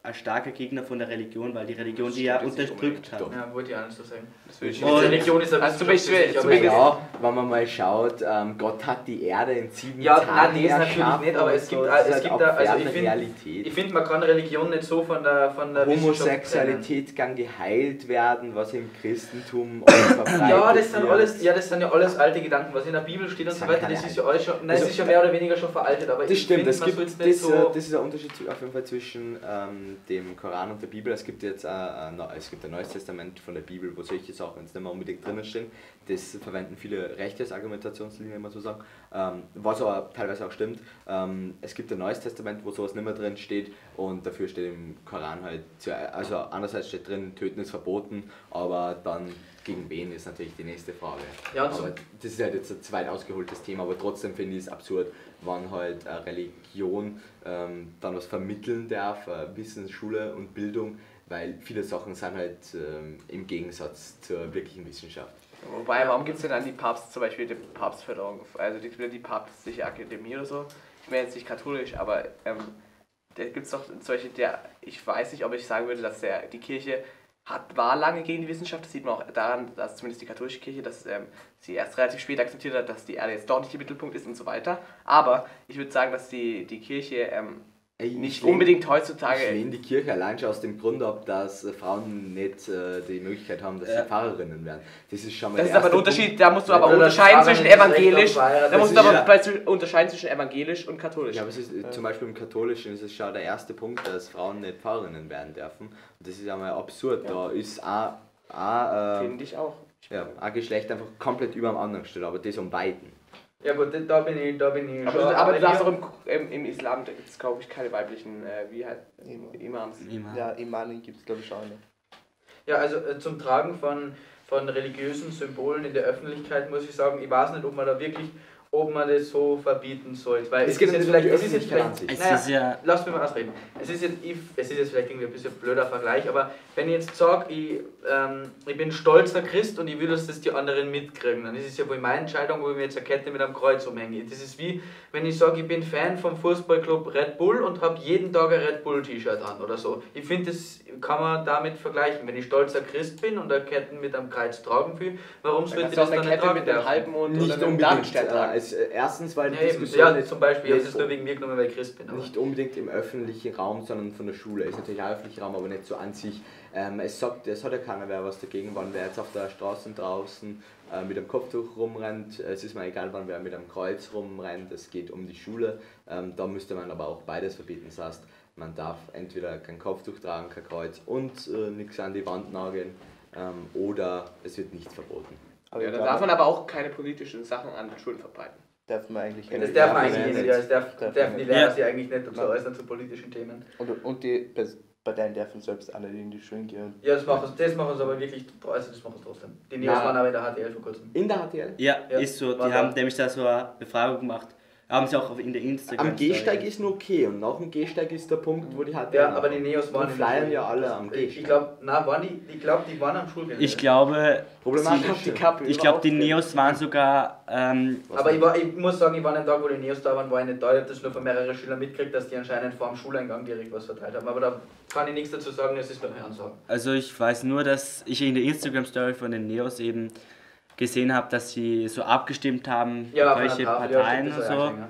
ein starker Gegner von der Religion, weil die Religion die ja unterdrückt hat. Ja, wollte ich auch nicht so sagen. Das würde ich Und- nicht. Religion ist ein Also zum Wissenschaft Beispiel- für sich, zum aber Beispiel- Ja, wenn man mal schaut, ähm, Gott hat die Erde in sieben Ja, Tagen nein, das natürlich erschaffen nicht, aber und es gibt, so. auch- Das ist es halt gibt auch da, also ferne ich finde, Realität. ich finde, man kann Religion nicht so von der, von der Wissenschaft trennen. Homosexualität kann geheilt werden, was im Christentum auch verbreitet Ja, das sind wird. alles, ja, das sind ja alles alte Gedanken, was in der Bibel steht und Das so sind weiter, das keine ist ja alles schon, nein, Also, es ist ja mehr oder weniger schon veraltet, aber Das ich stimmt, finde, es man gibt, soll's das, nicht so... äh, das ist der Unterschied auf jeden Fall zwischen ähm, dem Koran und der Bibel. Es gibt jetzt äh, ein, es gibt ein Neues Testament von der Bibel, wo solche Sachen jetzt nicht mehr unbedingt drinnen stehen. Das verwenden viele Rechte als Argumentationslinie, immer so sagen, ähm, was aber teilweise auch stimmt. Ähm, es gibt ein Neues Testament, wo sowas nicht mehr drin steht und dafür steht im Koran halt, also andererseits steht drin, töten ist verboten, aber dann gegen wen ist natürlich die nächste Frage. Ja, und so- aber das ist halt jetzt ein zu weit ausgeholtes Thema, aber trotzdem finde ich es absurd, wann halt eine Religion ähm, dann was vermitteln darf, äh, Wissen, Schule und Bildung, weil viele Sachen sind halt ähm, im Gegensatz zur wirklichen Wissenschaft. Wobei, warum gibt es denn an die Papst, zum Beispiel die Papstförderung, also die, die Papstliche Akademie oder so? Ich bin jetzt nicht katholisch, aber ähm, da gibt es doch solche, der, ich weiß nicht, ob ich sagen würde, dass der, die Kirche hat, war lange gegen die Wissenschaft, das sieht man auch daran, dass zumindest die katholische Kirche, dass ähm, sie erst relativ spät akzeptiert hat, dass die Erde jetzt doch nicht der Mittelpunkt ist und so weiter. Aber ich würde sagen, dass die, die Kirche ähm, Ey, nicht ich lehn- unbedingt heutzutage... Ich lehne die Kirche allein schon aus dem Grund ab, dass äh, Frauen nicht äh, die Möglichkeit haben, dass Ja. sie Pfarrerinnen werden. Das ist schon mal Das der ist aber ein erste Unterschied, Punkt. da musst du Ja, aber oder unterscheiden das zwischen Pfarrerin ist recht evangelisch, auf Verheiratet. da musst Das du aber ist bei, zw- unterscheiden zwischen evangelisch und katholisch. Ja, aber es ist äh, zum Beispiel im Katholischen ist es schon der erste Punkt, dass Frauen nicht Pfarrerinnen werden dürfen. Und das ist ja mal absurd. Da ist ein, ein, Finde ich auch. äh, ja, ein Geschlecht einfach komplett über dem anderen steht, aber das um beiden. Ja gut, da bin ich, da bin ich Aber, schon... du- aber du darfst hier- auch im, im, im Islam, da gibt es glaube ich keine weiblichen, äh, wie halt, Imam. Imams. Immer. Ja, Imanen gibt es glaube ich auch nicht. Ja, also äh, zum Tragen von, von religiösen Symbolen in der Öffentlichkeit muss ich sagen, ich weiß nicht, ob man da wirklich, ob man das so verbieten sollte. Weil Es es, geht ist ja jetzt nicht um die vielleicht, es ist jetzt Öffentlichkeit an vielleicht, sich. Es ist ja, lass mich mal ausreden. Es ist jetzt, ich, es ist jetzt vielleicht irgendwie ein bisschen ein blöder Vergleich, aber wenn ich jetzt sage, ich, ähm, ich bin stolzer Christ und ich will, dass das die anderen mitkriegen, dann ist es ja wohl meine Entscheidung, wo ich mir jetzt eine Kette mit einem Kreuz umhänge. Das ist wie, wenn ich sage, ich bin Fan vom Fußballclub Red Bull und habe jeden Tag ein Red Bull T-Shirt an oder so. Ich finde, das kann man damit vergleichen. Wenn ich stolzer Christ bin und eine Kette mit einem Kreuz tragen will, warum Da sollte kannst ich du auch das eine dann nicht Kette tragen mit dem dürfen? Halbmond oder Nicht einem unbedingt. Datenstern Äh, tragen. es, äh, erstens, weil die Ja, eben. Diskussion Ja, zum Beispiel, ja, jetzt ist es nur wegen mir genommen, weil ich Christ bin. Aber. nicht unbedingt im öffentlichen Raum, sondern von der Schule. Ist natürlich auch öffentlicher Raum, aber nicht so an sich. Ähm, es, sagt, es hat ja keiner wer was dagegen, wann wer jetzt auf der Straße draußen äh, mit einem Kopftuch rumrennt. Es ist mir egal, wann wer mit einem Kreuz rumrennt. Es geht um die Schule. Ähm, da müsste man aber auch beides verbieten. Das heißt, man darf entweder kein Kopftuch tragen, kein Kreuz und äh, nichts an die Wand nageln ähm, oder es wird nicht verboten. Aber Ja, ich dann glaub, darf man aber auch keine politischen Sachen an den Schulen verbreiten. darf man eigentlich Das keine- darf man darf man eigentlich nicht. nicht, ja, es darf, Darf dürfen man die nicht. Lehrer Ja. sich eigentlich nicht dazu Nein. äußern zu politischen Themen. Und, und die Pers- Parteien dürfen selbst auch nicht in die Schulen gehen. Ja, das machen, das machen sie aber wirklich, also das machen sie trotzdem. Die Neos Nein. waren aber in der H T L vor kurzem. In der H T L? ja, Ja, ist so. war Die da. haben nämlich da so eine Befragung gemacht. Haben sie auch auf- in der Instagram. Am Gehsteig ist nur okay und nach dem Gehsteig ist der Punkt, wo die H T L Ja, aber die anfangen. Neos waren Die in der flyern Schule. ja alle Also, am Ich Gehsteig. glaube, na, waren die, ich glaube, die waren am Schulgelände. Ich glaube, Problematisch. Die Kappe ich glaube, die überhaupt nicht. Neos waren sogar. Ähm, Aber ich, war, ich muss sagen, ich war an dem Tag, wo die Neos da waren, war ich nicht da. Ich habe das nur von mehreren Schülern mitgekriegt, dass die anscheinend vor dem Schuleingang direkt was verteilt haben. Aber da kann ich nichts dazu sagen, das ist nur Hören sagen. Also ich weiß nur, dass ich in der Instagram-Story von den Neos eben gesehen habe, dass sie so abgestimmt haben, Ja, von der welche Tafel, ja, Parteien stimmt, und das war so. ja schon, ja.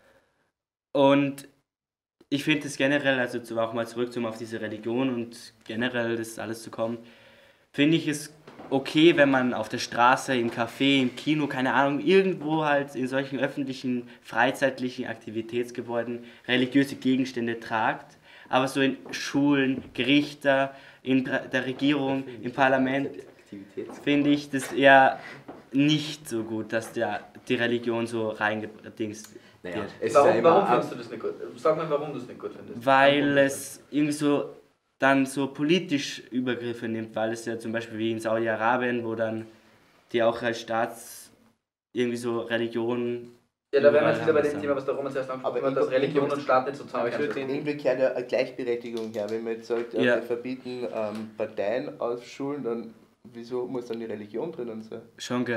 Und ich finde es generell, also zu, auch mal zurück zum auf diese Religion und generell das alles zu kommen, finde ich es okay, wenn man auf der Straße, im Café, im Kino, keine Ahnung, irgendwo halt in solchen öffentlichen, freizeitlichen Aktivitätsgebäuden religiöse Gegenstände tragt. Aber so in Schulen, Gerichter, in der Regierung, im Parlament Aktivitäts- finde ich das eher nicht so gut, dass der, die Religion so reingedingst Naja, wird. es ist Warum, ja immer warum ab- findest du das nicht gut? Sag mal, warum du es nicht gut findest. Weil es irgendwie so dann so politisch Übergriffe nimmt, weil es ja zum Beispiel wie in Saudi-Arabien, wo dann die auch als Staats irgendwie so Religion. Ja, da wären wir jetzt überall wieder bei haben dem das Thema, was der Roman zuerst Aber angesprochen hat, ich dass glaub- Religion ich und Staat nicht so Aber ich würde zusammenhängen. den Irgendwie kehrt ja eine Gleichberechtigung her. Wenn man jetzt sagt, ja, Ja. wir verbieten ähm, Parteien aus Schulen, dann wieso muss dann die Religion drinnen sein? Schon, gell?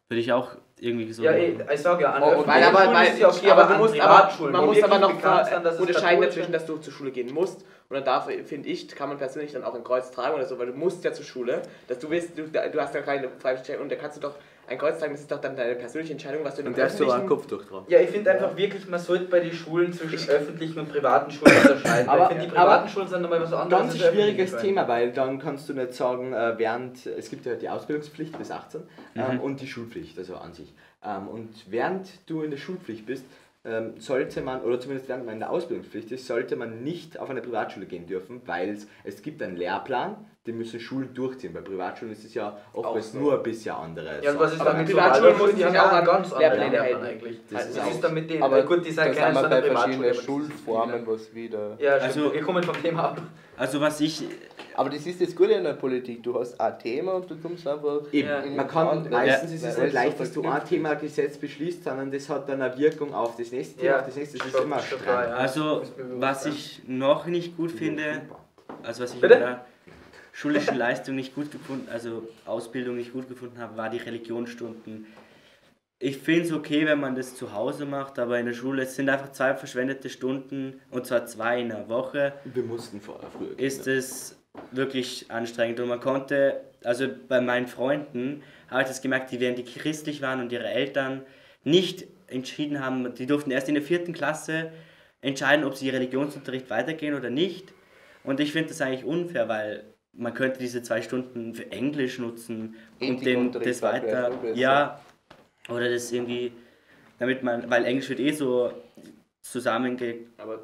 Würde ich auch irgendwie so Ja, machen. ich, ich sage ja, an Oh, öffentlichen weil, aber, Schulen weil, ist es ja okay, aber, aber du an musst, aber Privatschulen, man wo muss aber wirklich noch bekannt sind, dass es unterscheiden katholische- dazwischen, dass du zur Schule gehen musst. Und dann darf, finde ich, kann man persönlich dann auch ein Kreuz tragen oder so, weil du musst ja zur Schule, dass du willst, du, du hast ja keine Freistellung und da kannst du doch ein Kreuz tragen, das ist doch dann deine persönliche Entscheidung, was du in Und dem darfst du auch einen öffentlichen... Kopftuch drauf. Ja, ich finde einfach wirklich, man sollte bei den Schulen zwischen öffentlichen und privaten Schulen unterscheiden. Aber- weil ich finde, die aber privaten Schulen sind nochmal was anderes. Ganz als die öffentlichen schwieriges Schulen. Thema, weil dann kannst du nicht sagen, äh, während, es gibt ja die Ausbildungspflicht bis achtzehn ähm, Mhm. und die Schulpflicht, also an sich. Ähm, und während du in der Schulpflicht bist, ähm, sollte man, oder zumindest während man in der Ausbildungspflicht ist, sollte man nicht auf eine Privatschule gehen dürfen, weil es, es gibt einen Lehrplan, den müssen Schulen durchziehen. Bei Privatschulen ist es ja oftmals so. nur ein bisschen andere. Ja, und was ist Aber dann mit die Privatschulen Privatschulen? muss Die sich haben auch auch einen an ganz anderen Lehrpläne Lehrplan halten. eigentlich. Das Das, ist das auch- ist dann mit denen, Aber gut, die sind da sind keine wir so bei eine Privatschule. verschiedenen aber das ist Schulformen, wieder- was wieder... Ja, stimmt. Also- wir kommen vom Thema ab. Also was ich, Aber das ist das Gute in der Politik, du hast ein Thema und du kommst einfach... Eben, Ja. man kann, Ja. meistens ist Weil es alles nicht leicht, so dass du ein verknüpft Thema Gesetz beschließt, sondern das hat dann eine Wirkung auf das nächste Thema, Ja, auf das nächste, das ist schon- immer schon streng. klar, ja. also Ist mir bewusst, was ja. ich noch nicht gut finde, also was ich Bitte? in der schulischen Leistung nicht gut gefunden, also Ausbildung nicht gut gefunden habe, war die Religionsstunden. Ich finde es okay, wenn man das zu Hause macht, aber in der Schule, es sind einfach zwei verschwendete Stunden, und zwar zwei in der Woche, Wir mussten vorher früher gehen, ist ja. es wirklich anstrengend. Und man konnte, also bei meinen Freunden habe ich das gemerkt, die während die christlich waren und ihre Eltern nicht entschieden haben, die durften erst in der vierten Klasse entscheiden, ob sie Religionsunterricht weitergehen oder nicht. Und ich finde das eigentlich unfair, weil man könnte diese zwei Stunden für Englisch nutzen und den, Ethikunterricht das war weiter, vielleicht noch besser. ja, oder das irgendwie, damit man, weil Englisch wird eh so zusammengehäckselt. Aber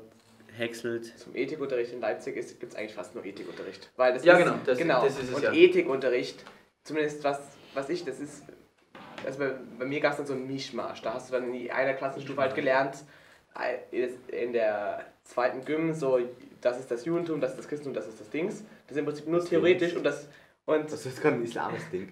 zum Ethikunterricht in Leipzig gibt es eigentlich fast nur Ethikunterricht. Weil das Ja, ist, genau, das- genau. das ist es Und ja. Ethikunterricht, zumindest was, was ich, das ist, also bei, bei mir gab es dann so einen Mischmasch. Da hast du dann in einer Klassenstufe halt gelernt, in der zweiten Gym, so, das ist das Judentum, das ist das Christentum, das ist das Dings. Das ist im Prinzip nur theoretisch und das... Und Das ist kein islamisches Ding.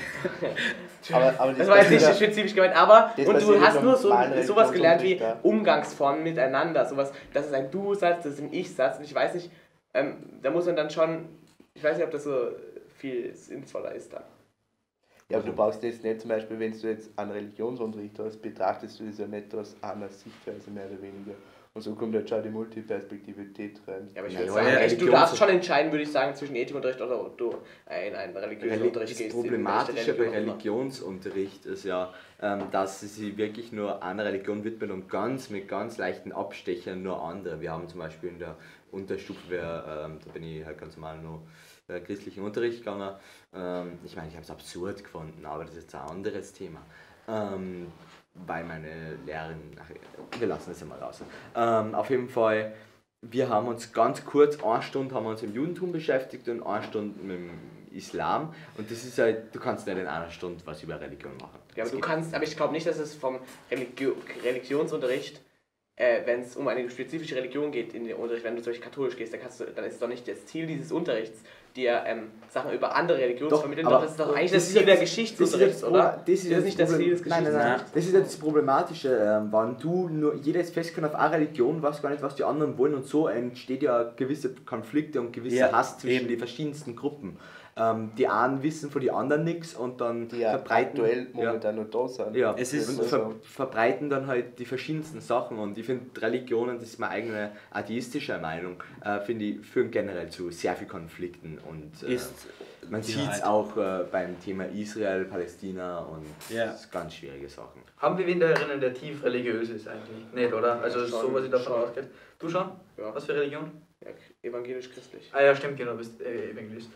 Aber, aber das war jetzt nicht passiert- spezifisch gemeint, aber Das und passiert du hast im nur so, normalen sowas gelernt wie Religionsunterricht, Umgangsformen miteinander, sowas, das ist ein Du-Satz, das ist ein Ich-Satz und ich weiß nicht, ähm, da muss man dann schon, ich weiß nicht, ob das so viel sinnvoller ist dann. Ja, aber du brauchst jetzt nicht zum Beispiel, wenn du jetzt einen Religionsunterricht hast, betrachtest du das ja nicht aus einer Sichtweise mehr oder weniger. Und so kommt halt schon die Multiperspektivität rein. Ja, aber ich Ja, würde ja, sagen, ja, echt, du Religions- darfst schon entscheiden, würde ich sagen, zwischen Ethikunterricht oder ob du in einen religiösen Unterricht Das gehst. Problematische bei Religion. Religionsunterricht ist ja, ähm, dass sie sich wirklich nur einer Religion widmen und ganz mit ganz leichten Abstechern nur andere. Wir haben zum Beispiel in der Unterstufe, wir, ähm, da bin ich halt ganz normal nur äh, christlichen Unterricht gegangen. Ähm, ich meine, ich habe es absurd gefunden, aber das ist jetzt ein anderes Thema. Ähm, weil meine Lehrerin, ach, wir lassen das einmal raus. Ähm, auf jeden Fall, wir haben uns ganz kurz, eine Stunde haben wir uns im Judentum beschäftigt und eine Stunde mit dem Islam. Und das ist halt, du kannst nicht in einer Stunde was über Religion machen. Ja, aber Das du geht kannst, aber ich glaube nicht, dass es vom Religio Religionsunterricht, äh, wenn es um eine spezifische Religion geht, in den Unterricht, wenn du zum Beispiel katholisch gehst, dann, kannst du, dann ist es doch nicht das Ziel dieses Unterrichts, dir ähm, Sachen über andere Religionen zu vermitteln, doch das ist doch eigentlich das, ist Ziel ja der das- Geschichtsunterrichts, das ist ja oder? das, das ist ja nicht das Problem- Ziel des Nein, nein, nein. Geschichtsunterrichts. Das ist ja das Problematische, ähm, wenn du nur, jeder ist festgehalten auf eine Religion, weiß gar nicht, was die anderen wollen und so entsteht ja gewisse Konflikte und gewisser Ja, Hass zwischen eben. den verschiedensten Gruppen. Ähm, die einen wissen von den anderen nichts und dann Die ja verbreiten... aktuell ja. momentan noch da sind. Ja, Es ist und also- ver verbreiten dann halt die verschiedensten Sachen und ich finde Religionen, das ist meine eigene atheistische Meinung, äh, finde ich, führen generell zu sehr viel Konflikten und äh, ist man die sieht es Wahrheit. auch äh, beim Thema Israel, Palästina und Ja. das ist ganz schwierige Sachen. Haben wir wen da erinnern, der tief religiös ist eigentlich? Nicht, oder? Also Ja, schon, so, was ich davon schon. ausgeht. Du schon? Ja. Was für Religion? Ja, evangelisch-christlich. Ah ja, stimmt, genau, du bist äh, Evangelist.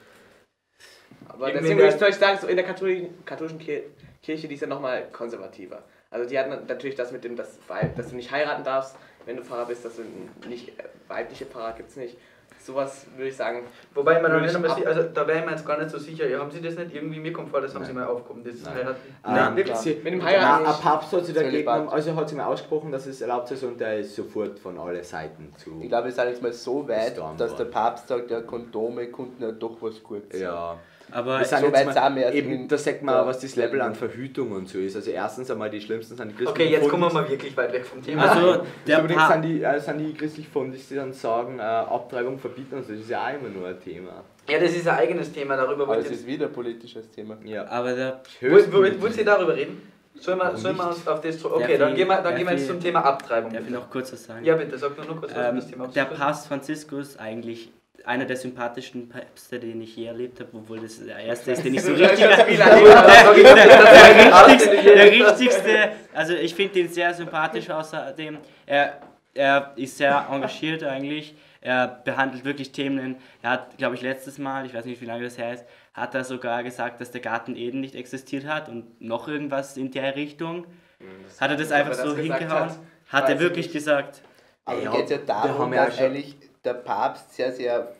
Aber Irgendwie deswegen der- würde ich euch sagen, so in der katholischen, katholischen Kir- Kirche, die ist ja nochmal konservativer. Also die hat natürlich das mit dem, dass, dass du nicht heiraten darfst, wenn du Pfarrer bist, dass du nicht, äh, weibliche Pfarrer gibt es nicht. Sowas würde ich sagen, Wobei man dann Würde ich nicht mehr ab- sie- also da wäre ich mir jetzt gar nicht so sicher. Ja, haben Sie das nicht irgendwie, mir kommt vor, das haben Nein. Sie mal aufgehoben, das Nein. Heiraten. Ähm, wirklich? sie- Mit dem Nein, Heiraten ein nicht. Papst hat sich dagegen, Zölibat. also hat sich mal ausgesprochen, dass es erlaubt ist und der ist sofort von allen Seiten zu. Ich glaube, wir sind jetzt mal so weit, Gestorben dass der worden. Papst sagt, ja, Kondome konnten ja doch was Gutes sein. Ja, Aber Wir sind so jetzt weit mal, sind wir erst eben, in- da sagt man, ja. was das Level an Verhütung und so ist. Also erstens einmal die schlimmsten sind die christlichen Okay, jetzt kommen wir Fundis. mal wirklich weit weg vom Thema. Also, Der der übrigens Pa- sind die, äh, sind die christlich Fundis, die dann sagen, äh, Abtreibung verbieten und so. Das ist ja auch immer nur ein Thema. Ja, das ist ein eigenes Thema, darüber Aber wollt es ihr... ist wieder ein politisches Thema. Ja. aber der Wollt wollt- wollt ihr darüber reden? Sollen wir, Warum sollen wir nicht? uns auf das... zurück- Okay, Darf dann ich- gehen wir, dann darf gehen wir jetzt ich- zum Thema Abtreibung. Darf ich bitte. noch kurz was sagen? Ja, bitte, sag nur noch kurz was über Ähm, das Thema. der Papst Franziskus, eigentlich einer der sympathischsten Päpste, den ich je erlebt habe, obwohl das der erste ist, den ich so richtig... Ja, viel der, erlebt. der, richtigste, der richtigste, also ich finde ihn sehr sympathisch außerdem. Er, er ist sehr engagiert eigentlich. Er behandelt wirklich Themen. Er hat, glaube ich, letztes Mal, ich weiß nicht, wie lange das her ist, hat er sogar gesagt, dass der Garten Eden nicht existiert hat und noch irgendwas in der Richtung. Hat er das einfach Ob er so das gesagt hingehauen? hat, Hat weiß er ich wirklich nicht. gesagt? Aber Ja, ja, geht es ja wir darum, haben ja dass schon- eigentlich der Papst sehr, sehr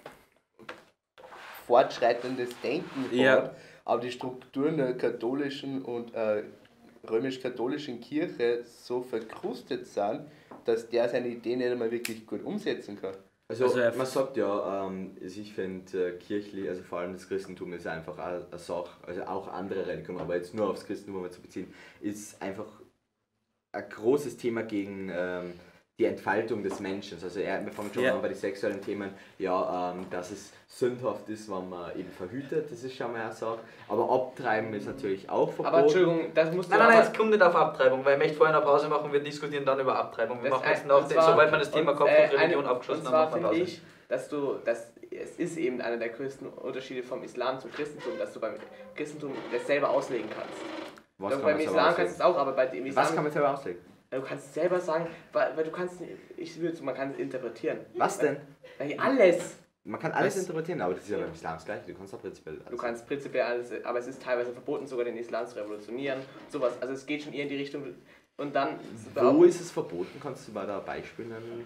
fortschreitendes Denken Ja. hat, aber die Strukturen der katholischen und äh, römisch-katholischen Kirche so verkrustet sind, dass der seine Ideen nicht einmal wirklich gut umsetzen kann. Also, Also er- man sagt ja, ähm, also ich finde äh, kirchlich, also vor allem das Christentum ist einfach eine eine Sache, also auch andere Religionen, aber jetzt nur aufs Christentum mal zu beziehen, ist einfach ein großes Thema gegen ähm, die Entfaltung des Menschen. Also er, wir fangen schon Ja. an bei den sexuellen Themen, ja, ähm, dass es sündhaft ist, wenn man eben verhütet, das ist schon mal eine Sache, aber Abtreiben ist natürlich auch verboten. Aber Entschuldigung, das musst du Nein, nein, nein, aber- jetzt kommt nicht auf Abtreibung, weil ich möchte vorher eine Pause machen, wir diskutieren dann über Abtreibung. Wir Das machen jetzt ein- nach, und dem, zwar- sobald man das Thema und, Kopf äh, und Religion eine- abgeschlossen und haben, zwar machen wir finde Pause. ich, dass du, dass es ist eben einer der größten Unterschiede vom Islam zum Christentum, dass du beim Christentum das selber auslegen kannst. Was Doch kann beim man selber Islam kannst du auslegen? es auch, aber bei dem Islam, Was kann man selber auslegen? du kannst es selber sagen, weil, weil du kannst, ich würde, man kann es interpretieren. Was denn? Weil alles. Man kann alles Was? interpretieren, aber das ist ja beim Islam das Gleiche, du kannst auch prinzipiell alles. Du kannst prinzipiell alles, aber es ist teilweise verboten, sogar den Islam zu revolutionieren, sowas. Also es geht schon eher in die Richtung und dann... Wo ist es verboten? Kannst du mal da ein Beispiel nennen?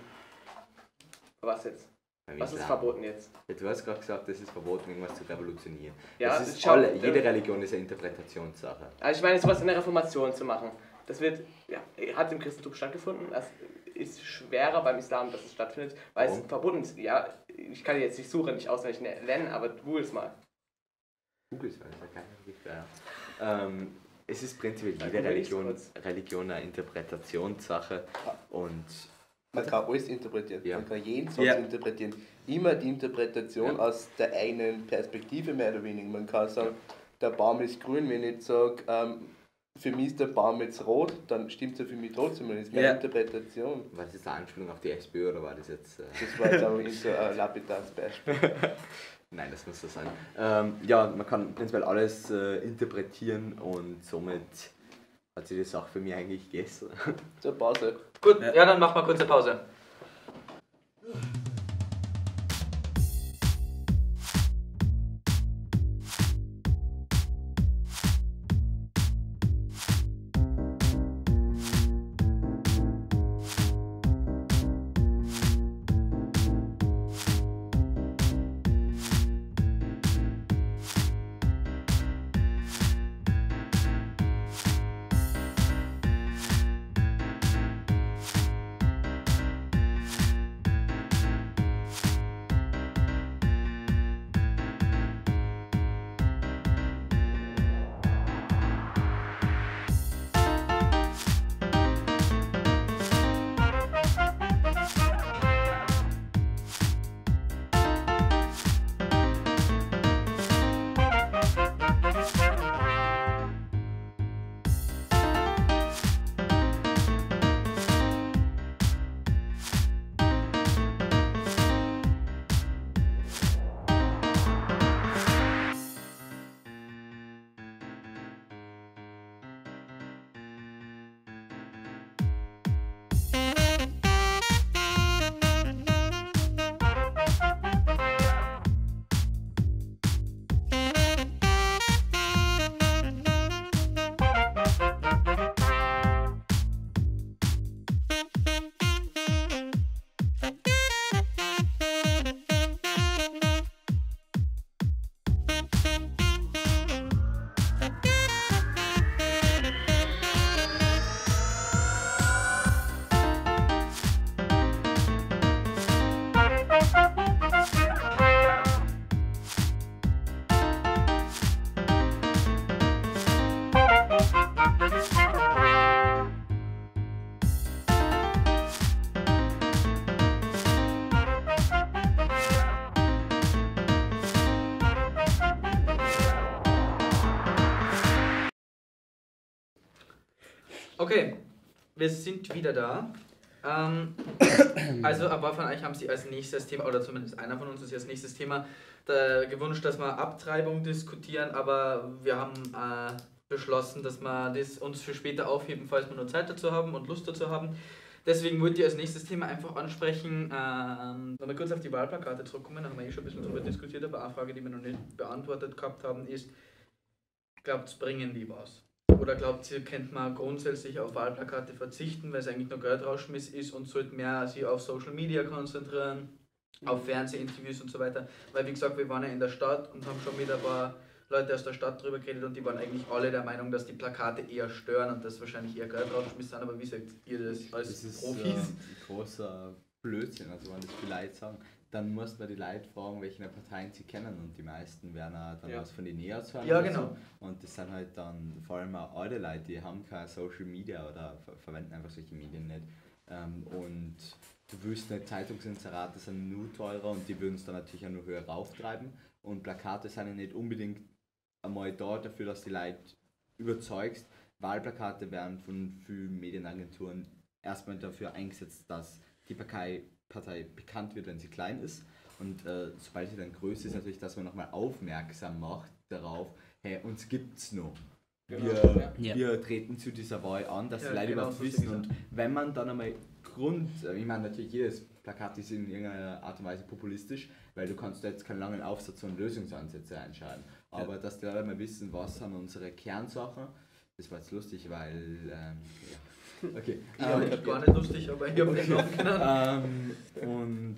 Was jetzt? Beim Was ist Islam. verboten jetzt? Ja, du hast gerade gesagt, es ist verboten, irgendwas zu revolutionieren. Ja, das das ist schau- alle, jede Religion ist eine Interpretationssache. Also ich meine, sowas in der Reformation zu machen, das wird, ja, hat im Christentum stattgefunden, das ist schwerer beim Islam, dass es stattfindet, weil Warum? es verboten ist. Ja, ich kann jetzt nicht suchen, nicht auswendig nennen, aber google es mal. Google ist also kein Begriff, ja. ähm, Es ist prinzipiell Ja, jede google ich's Religion, kurz. Religion eine Interpretationssache und Man kann alles interpretieren, Ja. man kann jeden Satz Ja. interpretieren. Immer die Interpretation Ja. aus der eigenen Perspektive mehr oder weniger. Man kann sagen, der Baum ist grün, wenn ich jetzt sage, ähm, für mich ist der Baum jetzt rot, dann stimmt es ja für mich trotzdem, das ist meine Ja. Interpretation. war das eine Anspielung auf die SPÖ oder war das jetzt... Äh, Das war jetzt aber in so ein lapidares Beispiel. Nein, das muss so sein. Ähm, ja, man kann prinzipiell alles äh, interpretieren und somit hat sich die Sache für mich eigentlich gegessen. So, Pause. Gut, Ja. ja, dann machen wir kurze Pause. Okay, wir sind wieder da. Ähm, also ein paar von euch haben sich als nächstes Thema, oder zumindest einer von uns ist als nächstes Thema da gewünscht, dass wir Abtreibung diskutieren, aber wir haben äh, beschlossen, dass wir das uns für später aufheben, falls wir nur Zeit dazu haben und Lust dazu haben. Deswegen wollte ich als nächstes Thema einfach ansprechen, ähm, wenn wir kurz auf die Wahlplakate zurückkommen, da haben wir eh schon ein bisschen darüber diskutiert, aber eine Frage, die wir noch nicht beantwortet gehabt haben, ist, glaubt ihr, bringen die was? Oder glaubt ihr, könnte man grundsätzlich auf Wahlplakate verzichten, weil es eigentlich nur Geldrauschmiss ist und sollte mehr sich auf Social Media konzentrieren, mhm. auf Fernsehinterviews und so weiter? Weil wie gesagt, wir waren ja in der Stadt und haben schon wieder ein paar Leute aus der Stadt drüber geredet und die waren eigentlich alle der Meinung, dass die Plakate eher stören und das wahrscheinlich eher Geldrauschmiss sind, aber wie sagt ihr das als das ist, Profis? Äh, ein großer Blödsinn, also wenn das die Leute sagen, dann muss man die Leute fragen, welche Parteien sie kennen und die meisten werden auch dann ja. was von den Neos hören. Ja, genau. So. Und das sind halt dann vor allem auch alte Leute, die haben kein Social Media oder ver verwenden einfach solche Medien nicht. Ähm, und du willst nicht, Zeitungsinserate sind nur teurer und die würden es dann natürlich auch nur höher rauftreiben. Und Plakate sind ja nicht unbedingt einmal da dafür, dass die Leute überzeugst. Wahlplakate werden von vielen Medienagenturen erstmal dafür eingesetzt, dass die Partei, Partei bekannt wird, wenn sie klein ist. Und äh, sobald sie dann größer ist, natürlich, dass man nochmal aufmerksam macht darauf, hey, uns gibt's noch. Genau. Wir, ja. wir treten zu dieser Wahl an, dass ja, die Leute genau überhaupt wissen. Und wenn man dann einmal Grund, ich meine natürlich jedes Plakat ist in irgendeiner Art und Weise populistisch, weil du kannst da jetzt keinen langen Aufsatz und Lösungsansätze einschalten. Aber ja. dass die Leute mal wissen, was sind unsere Kernsachen, das war jetzt lustig, weil ähm, ja. Okay. Ich ähm, ich gar nicht lustig, aber ich habe okay. den genannt. Ähm, und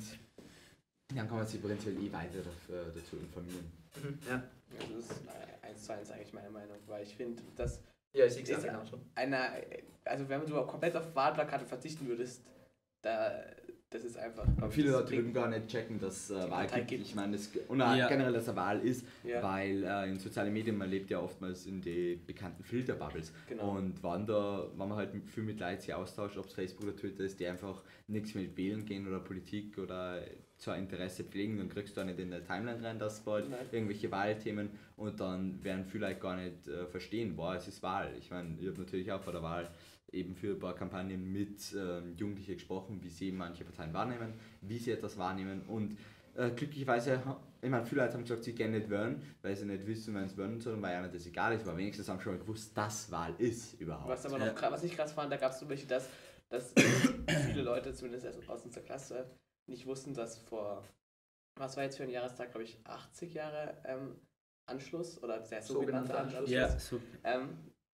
dann kann man sich prinzipiell eh weiter dazu informieren. Mhm. Ja. Das ist eins zu eins eigentlich meine Meinung, weil ich finde, dass ja, ich ist genau so. Einer, also wenn du komplett auf Wahlplakate verzichten würdest, da das ist einfach. Aber viele Leute würden gar nicht checken, dass äh, Wahl gibt. Ich meine, das, und ja. generell, dass eine Wahl ist, ja. weil äh, in sozialen Medien, man lebt ja oftmals in die bekannten Filterbubbles. Genau. Und wenn, da, wenn man halt viel mit Leuten sich austauscht, ob es Facebook oder Twitter ist, die einfach nichts mit wählen gehen oder Politik oder zwar Interesse pflegen, dann kriegst du auch nicht in der Timeline rein, dass bald Nein. irgendwelche Wahlthemen und dann werden viele Leute gar nicht äh, verstehen, boah, es ist Wahl. Ich meine, ich habe natürlich auch vor der Wahl eben für ein paar Kampagnen mit ähm, Jugendlichen gesprochen, wie sie manche Parteien wahrnehmen, wie sie etwas wahrnehmen und äh, glücklicherweise, ich meine, viele Leute haben gesagt, sie gehen nicht wählen, weil sie nicht wissen, wenn sie wählen sollen, weil ihnen das egal ist, aber wenigstens haben sie schon mal gewusst, dass Wahl ist überhaupt. Was aber noch, ja. was ich krass fand, da gab es zum Beispiel das, dass viele Leute, zumindest aus unserer Klasse, nicht wussten, dass vor, was war jetzt für ein Jahrestag, glaube ich, achtzig Jahre ähm, Anschluss oder der sogenannte so Anschluss. Ja, so. ähm,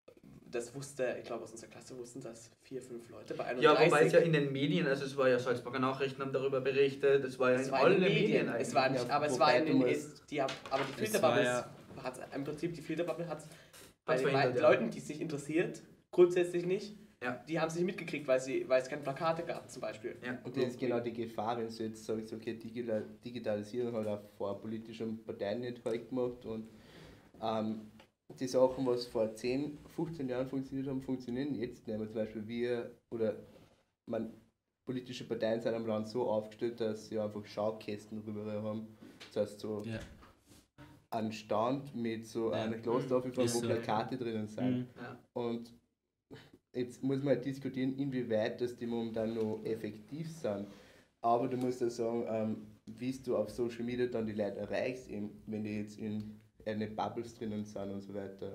das wusste, ich glaube aus unserer Klasse wussten das vier, fünf Leute bei einunddreißig. Ja, wobei es ja in den Medien, also es war ja Salzburger Nachrichten haben darüber berichtet, es war ja in, in allen Medien, Medien eigentlich. Es war nicht, aber es war in den, die, aber die Filterbubble ja hat im Prinzip, die Filterbubble hat bei den ja. Leuten, die sich interessiert, grundsätzlich nicht. Ja. Die haben es nicht mitgekriegt, weil, sie, weil es keine Plakate gab zum Beispiel. Ja. Und das ist genau die Gefahr, wenn du jetzt sagst, okay, Digital Digitalisierung hat auch vor politischen Parteien nicht halt gemacht und ähm, die Sachen, was vor zehn, fünfzehn Jahren funktioniert haben, funktionieren jetzt nicht mehr. Zum Beispiel wir oder man, politische Parteien sind am Land so aufgestellt, dass sie einfach Schaukästen drüber haben. Das heißt so ja. einen Stand mit so ja. einer Glastafel, wo so. Plakate drinnen sind. Mhm. Ja. Und jetzt muss man halt diskutieren, inwieweit dass die momentan noch effektiv sind. Aber du musst ja sagen, ähm, wie du auf Social Media dann die Leute erreichst, eben, wenn die jetzt in eine Bubbles drinnen sind und so weiter.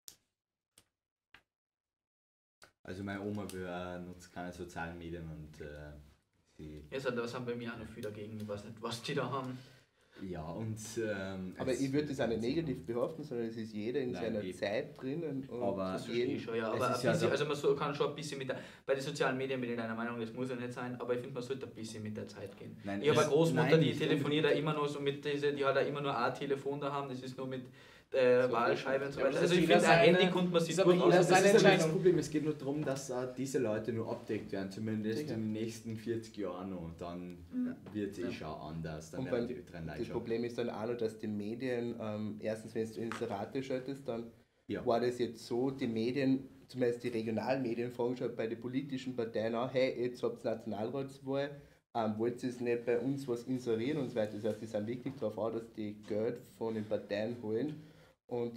Also meine Oma äh, nutzt keine sozialen Medien und äh, sie... Ja, so, das haben bei mir auch noch viel dagegen, ich weiß nicht, was die da haben. Ja, und... Ähm, aber ich würde das auch nicht negativ behaften, sondern es ist jeder in Nein, seiner eben. Zeit drinnen. Und aber das verstehe ich schon, ja. Aber ein bisschen, ja also man so, kann schon ein bisschen mit der... Bei den sozialen Medien bin ich deiner Meinung, das muss ja nicht sein, aber ich finde, man sollte ein bisschen mit der Zeit gehen. Nein, ich habe eine Großmutter, nein, die telefoniert da immer nur so mit diese, die hat da immer nur ein Telefon da haben, das ist nur mit äh, so Wahlscheibe und so weiter. Also ich finde, ein Handy konnte man sich durchaus... Das ist aber das Problem, es geht nur darum, dass uh, diese Leute nur abdeckt werden, zumindest Sicher. in den nächsten vierzig Jahren noch. Und dann ja. wird es eh ja. schon anders. Dann und beim, die das Problem ist dann auch noch, dass die Medien, ähm, erstens wenn du Inserate schaltest, dann ja. war das jetzt so, die Medien, zumindest die regionalen Medien, fragen schon bei den politischen Parteien an, hey, jetzt habt ihr Nationalratswahl, ähm, wollt ihr es nicht bei uns was inserieren und so weiter. Das heißt, die sind wirklich darauf an, dass die Geld von den Parteien holen. Und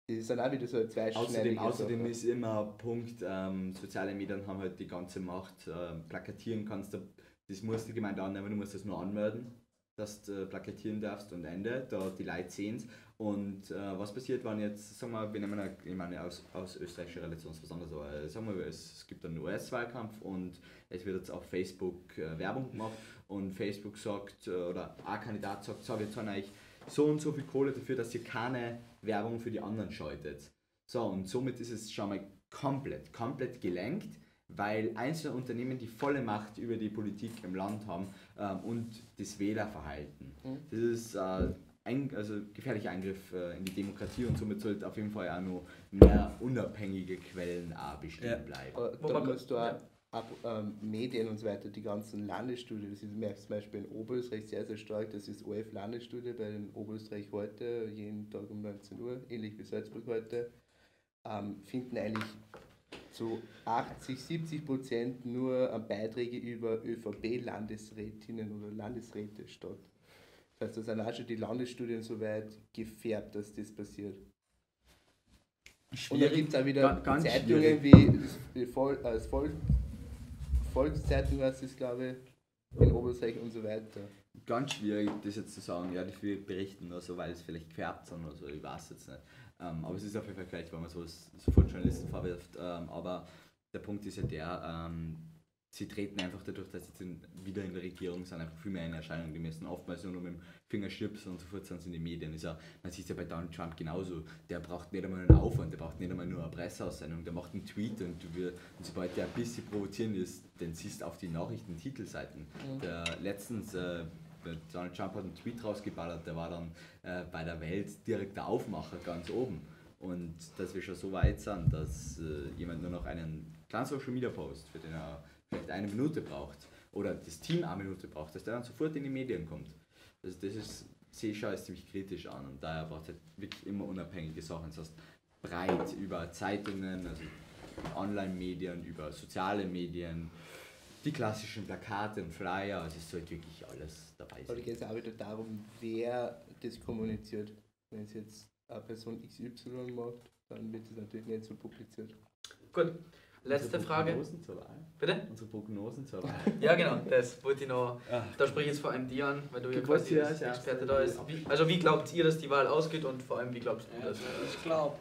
Das sind auch wieder so Außerdem, zweischneidige außerdem Sachen. ist immer ein Punkt, ähm, soziale Medien haben halt die ganze Macht, äh, plakatieren kannst du, das muss die Gemeinde annehmen, du musst das nur anmelden, dass du äh, plakatieren darfst und Ende, da die Leute sehen es. Und äh, was passiert, wenn jetzt, sagen wir, wir nehmen eine, ich meine, aus, aus österreichischer Relation ist was anderes, aber äh, sagen wir, es, es gibt einen U S-Wahlkampf und es wird jetzt auf Facebook äh, Werbung gemacht und Facebook sagt, äh, oder ein Kandidat sagt, so, wir zahlen euch so und so viel Kohle dafür, dass ihr keine Werbung für die anderen schaltet. So, und somit ist es schon mal komplett, komplett gelenkt, weil einzelne Unternehmen die volle Macht über die Politik im Land haben ähm, und das Wählerverhalten. Mhm. Das ist äh, ein also gefährlicher Eingriff äh, in die Demokratie und somit sollte auf jeden Fall auch noch mehr unabhängige Quellen auch bestehen Ja. bleiben. Aber Wo da man- musst du auch ja. ab, ähm, Medien und so weiter, die ganzen Landesstudien, das ist merkst zum Beispiel in Oberösterreich sehr, sehr stark, das ist O F Landesstudie bei den Oberösterreich heute, jeden Tag um neunzehn Uhr, ähnlich wie Salzburg heute, ähm, finden eigentlich zu achtzig, siebzig Prozent nur äh, Beiträge über ÖVP-Landesrätinnen oder Landesräte statt. Das heißt, da sind auch schon die Landesstudien so weit gefärbt, dass das passiert. Und dann gibt es auch wieder Ga- ganz Zeitungen schwierig. wie das, die Vol äh, das Volk, Volkszeitung, heißt das, glaube ich, in Oberösterreich und so weiter. Ganz schwierig, das jetzt zu sagen, ja, die viel berichten oder so, weil es vielleicht gefärbt sind oder so, ich weiß jetzt nicht. Ähm, aber es ist auf jeden Fall gleich, wenn man sowas sofort Journalisten vorwirft. Ähm, aber der Punkt ist ja der, ähm, sie treten einfach dadurch, dass sie jetzt in, wieder in der Regierung sind, einfach viel mehr in Erscheinung. Die müssen oftmals nur noch mit dem Finger schnipsen und sofort sind sie in den Medien. Ist ja, man sieht es ja bei Donald Trump genauso. Der braucht nicht einmal einen Aufwand, der braucht nicht einmal nur eine Presseaussendung, der macht einen Tweet und, du will, und sobald der ein bisschen provozierend ist, den siehst du auf die Nachrichten-Titelseiten. Mhm. Der letztens, äh, Donald Trump hat einen Tweet rausgeballert, der war dann äh, bei der Welt direkt der Aufmacher ganz oben. Und dass wir schon so weit sind, dass äh, jemand nur noch einen kleinen Social Media Post, für den er vielleicht eine Minute braucht, oder das Team eine Minute braucht, dass der dann sofort in die Medien kommt. Also das ist, sehe ich schon als ziemlich kritisch an und daher braucht es halt wirklich immer unabhängige Sachen. Das heißt breit über Zeitungen, also Online-Medien, über soziale Medien, die klassischen Plakate und Flyer, also es sollte wirklich alles dabei Aber da sein. geht es auch wieder darum, wer das kommuniziert. Wenn es jetzt eine Person X Y macht, dann wird es natürlich nicht so publiziert. Gut, letzte Unsere Frage. Prognosen zur Wahl. Bitte? Unsere Prognosen zur Wahl. Ja, genau, das wollte ich noch. Ah. Da spreche ich jetzt vor allem dir an, weil du ja Du wolltest quasi ja als als Experte Erster da ist. Wie, also, wie glaubt ihr, dass die Wahl ausgeht und vor allem, wie glaubst du das? Ich glaube,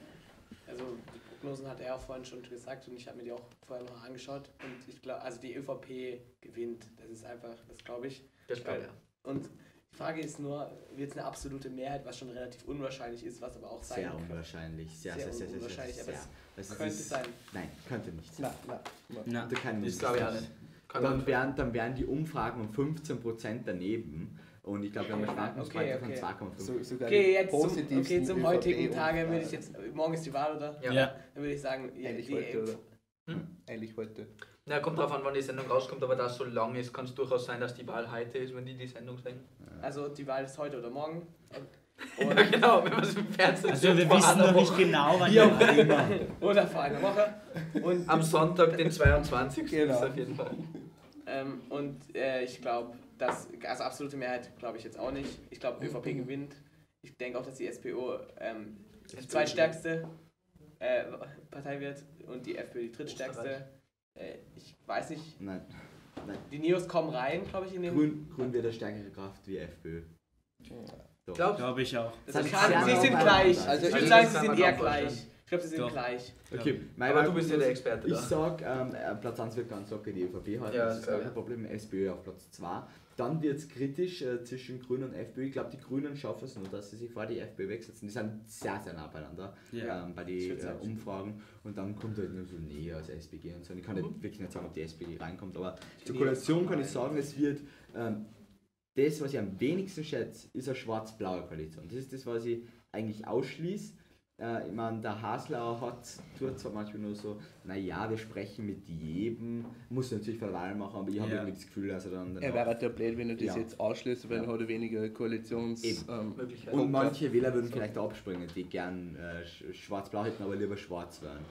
also die Prognosen hat er auch vorhin schon gesagt und ich habe mir die auch vorher noch angeschaut und ich glaube, also die ÖVP gewinnt, das ist einfach, das glaube ich. Das glaube ich, ja. Und die Frage ist nur, wird es eine absolute Mehrheit, was schon relativ unwahrscheinlich ist, was aber auch sein Sehr kann. unwahrscheinlich. Sehr, Sehr sehr, sehr, sehr, unwahrscheinlich, sehr, aber sehr. es Also könnte ist- sein. Nein, könnte nicht sein. Na, na, na. Na, Unter keinen Das glaube ich auch nicht. Kann Dann man- wären, dann wären die Umfragen um fünfzehn Prozent daneben und ich glaube, wir haben eine Schwankungsbreite Okay, okay. von zwei Komma fünf. So, sogar Okay, die jetzt zum, positivsten okay, zum heutigen Tage ÖVP-Umfragen. würde ich jetzt, morgen ist die Wahl, oder? Ja. Ja. Dann würde ich sagen, ja, Eigentlich die, heute, oder? Hm? Eigentlich heute. Na, kommt drauf an, wann die Sendung rauskommt, aber da es so lang ist, kann es durchaus sein, dass die Wahl heute ist, wenn die die Sendung sehen. also die Wahl ist heute oder morgen. Ja, Und, genau, wenn man es im Fernsehen Also wir sieht, vor wissen einer noch nicht Woche. genau, wann Ja, die Wahl immer. oder vor einer Woche. Und, Am Sonntag, den zweiundzwanzigsten Genau. ist auf jeden Fall. ähm, und äh, ich glaube, dass, also absolute Mehrheit glaube ich jetzt auch nicht. Ich glaube, ÖVP gewinnt. Ich denke auch, dass die S P O ähm, die S P O zweitstärkste äh, Partei wird und die FPÖ die drittstärkste. Äh, ich weiß nicht, Nein, nein. die Neos kommen rein, glaube ich, in den... Grün, Grün wird eine stärkere Kraft wie FPÖ. Doch. Glaubst du? Glaube ich auch. Das Das kann, kann sie man sind auch gleich. sagen. Also ich Also würde das sagen, sie kann sind man eher auch vorstellen. gleich. Ich glaube, sie sind Doch. gleich. Okay, mein Aber du Wahlprognose- bist ja der Experte Ich da. sag, ähm, äh, Platz eins wird ganz locker die ÖVP halten, Ja, das ist das kein glaub ich. Problem. SPÖ auf Platz zwei. Dann wird es kritisch äh, zwischen Grünen und FPÖ. Ich glaube, die Grünen schaffen es nur, dass sie sich vor die FPÖ wegsetzen. Die sind sehr, sehr nah beieinander Ja. ähm, bei Ich den würd äh, sagen, Umfragen. Und dann kommt halt nur so näher als S P G und so. Und ich kann Mhm. nicht, wirklich nicht sagen, ob die S P G reinkommt, aber zur Die Koalition kann ich rein. sagen, es wird ähm, das, was ich am wenigsten schätze, ist eine schwarz-blaue Koalition. Das ist das, was ich eigentlich ausschließe. Äh, ich meine, der Haslauer hat, tut zwar manchmal nur so, naja, wir sprechen mit jedem, muss natürlich für Wahlen machen, aber ich habe Ja. irgendwie das Gefühl, dass er dann. Er wäre der blöd, wenn er das Ja. jetzt ausschließt, weil Ja. dann hat er weniger Koalitions... Eben. Ähm, Möglichkeit. Und manche Wähler würden vielleicht abspringen, die gern äh, sch- schwarz-blau hätten, aber lieber schwarz wären.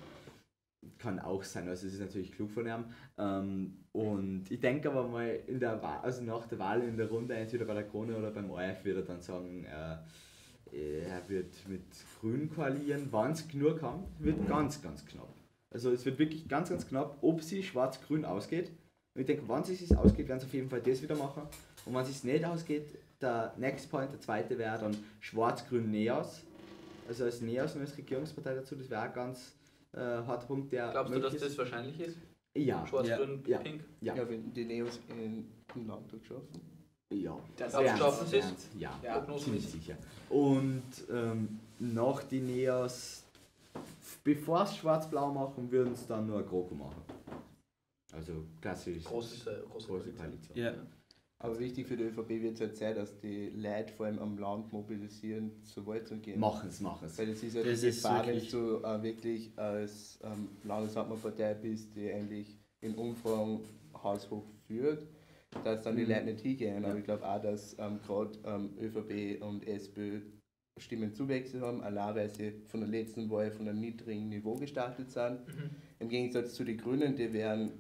Kann auch sein, also es ist natürlich klug von ihm. Ähm, und ich denke aber mal, in der Wahl, also nach der Wahl in der Runde, entweder bei der Krone oder beim O R F, wird er dann sagen, äh, er wird mit Grün koalieren, wann es genug haben, wird ganz, ganz knapp. Also es wird wirklich ganz, ganz knapp, ob sie schwarz-grün ausgeht. Und ich denke, wenn es sich ausgeht, werden sie auf jeden Fall das wieder machen. Und wenn es sich nicht ausgeht, der Next Point, der zweite wäre dann schwarz-grün Neos. Also als Neos und als Regierungspartei dazu, das wäre ein ganz äh, harter Punkt, der Glaubst du, dass möglich das ist. wahrscheinlich ist? Ja. Schwarz-grün, Ja. pink? Ja. Ja, wenn die Neos in, im Landtag schaffen. Ja. Das Aber Wären's, schaffen sie es? wären's, Ja, Ja. ziemlich sicher. Und ähm, nach die Neos, bevor sie schwarz-blau machen, würden es dann nur ein GroKo machen. Also klassisch Große, äh, große, große Koalition. Koalition. Ja. Aber wichtig für die ÖVP wird es halt sein, dass die Leute vor allem am Land mobilisieren, zur Wahl zu gehen. Machen es, machen es. Weil es ist ja Das die ist Gefahr, wenn wirklich- du äh, wirklich als ähm, Landeshauptmannpartei bist, die eigentlich in Umfragen haushoch führt, dass dann die Mhm. Leute nicht hingehen. Aber Ja. ich glaube auch, dass ähm, gerade ähm, ÖVP und SPÖ Stimmenzuwächse haben, allein weil sie von der letzten Wahl von einem niedrigen Niveau gestartet sind. Mhm. Im Gegensatz zu den Grünen, die werden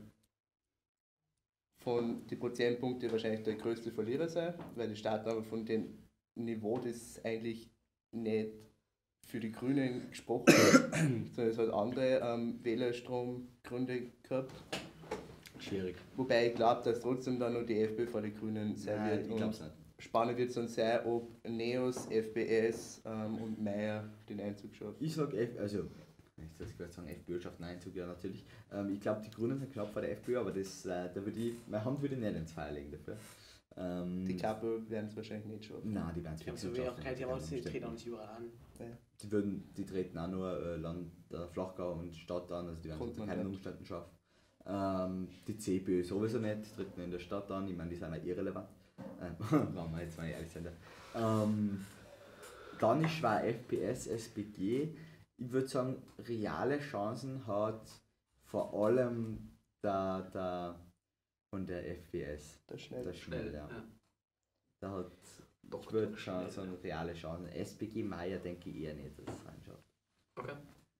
von den Prozentpunkten wahrscheinlich der größte Verlierer sein, weil die starten aber von dem Niveau, das eigentlich nicht für die Grünen gesprochen wird, sondern es hat andere ähm, Wählerstromgründe gehabt. Schwierig. Wobei ich glaube, dass trotzdem dann noch die FPÖ vor den Grünen sein Nein, wird. ich Und glaube es nicht. spannend wird es dann sein, ob Neos, F P S ähm, und Meyer den Einzug schaffen. Ich sage, F, also, ich soll gerade sagen, FPÖ schafft einen Einzug, ja natürlich. Ähm, ich glaube, die Grünen sind knapp vor der FPÖ, aber das, äh, da würde ich, meine Hand würde ich nicht ins Feuer legen dafür. Ähm, Die Kappe werden es wahrscheinlich nicht schaffen. Nein, die werden es Ich habe so wie auch relativ aus, die treten auch nicht überall an. Die, würden, die treten auch nur äh, Land, äh, Flachgau und Stadt an, also die werden es Kommt unter man keinen nicht. Umständen schaffen. Ähm, die CPÖ sowieso nicht, die treten in der Stadt an, ich meine, die sind ja irrelevant. Ähm, wenn wir jetzt mal ehrlich sind. Ähm, dann ist schwer F P S, S P D. Ich würde sagen, reale Chancen hat vor allem der, der von der F P S. Das schnell. Der Schnell, Schnell, ja. ja. Der hat Doch, ich würde doch, schon schnell, sagen, reale Chancen. S P G Meier denke ich eher nicht, dass es reinschaut. Okay.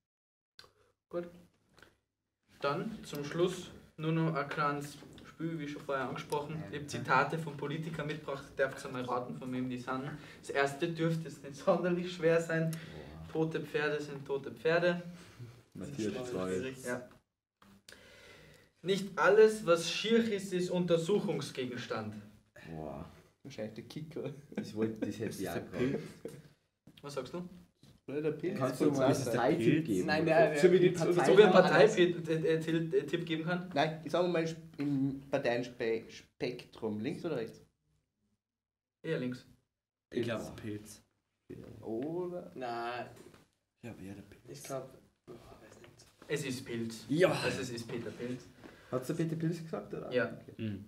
Gut. Dann zum Schluss nur noch ein kleines Spiel, wie schon vorher angesprochen. Ich habe Zitate von Politikern mitgebracht, ich darf es mal raten, von wem die sind. Das erste dürfte es nicht sonderlich schwer sein. Tote Pferde sind tote Pferde. Matthias Das ist zwei. schwierig, ja. Nicht alles, was schier ist, ist Untersuchungsgegenstand. Boah, Wahrscheinlich der Kicker. das, wollte, das hätte ich auch gebraucht. Was sagst du? Oder der Pilz. Kannst du mal einen Parteityp geben? Nein, der- so wie die der- Partei. So wie ein Partei-Tipp geben kann? Nein, ich sage mal im Parteienspektrum. Links oder rechts? Eher links. Ich glaube Pilz. Oder? Na, Ja, wer der Pilz? ich glaube, oh, weiß nicht. Es ist Pilz. Ja. Also es ist Peter Pilz. Hat der Peter Pilz gesagt, oder? Ja. Okay. Mhm.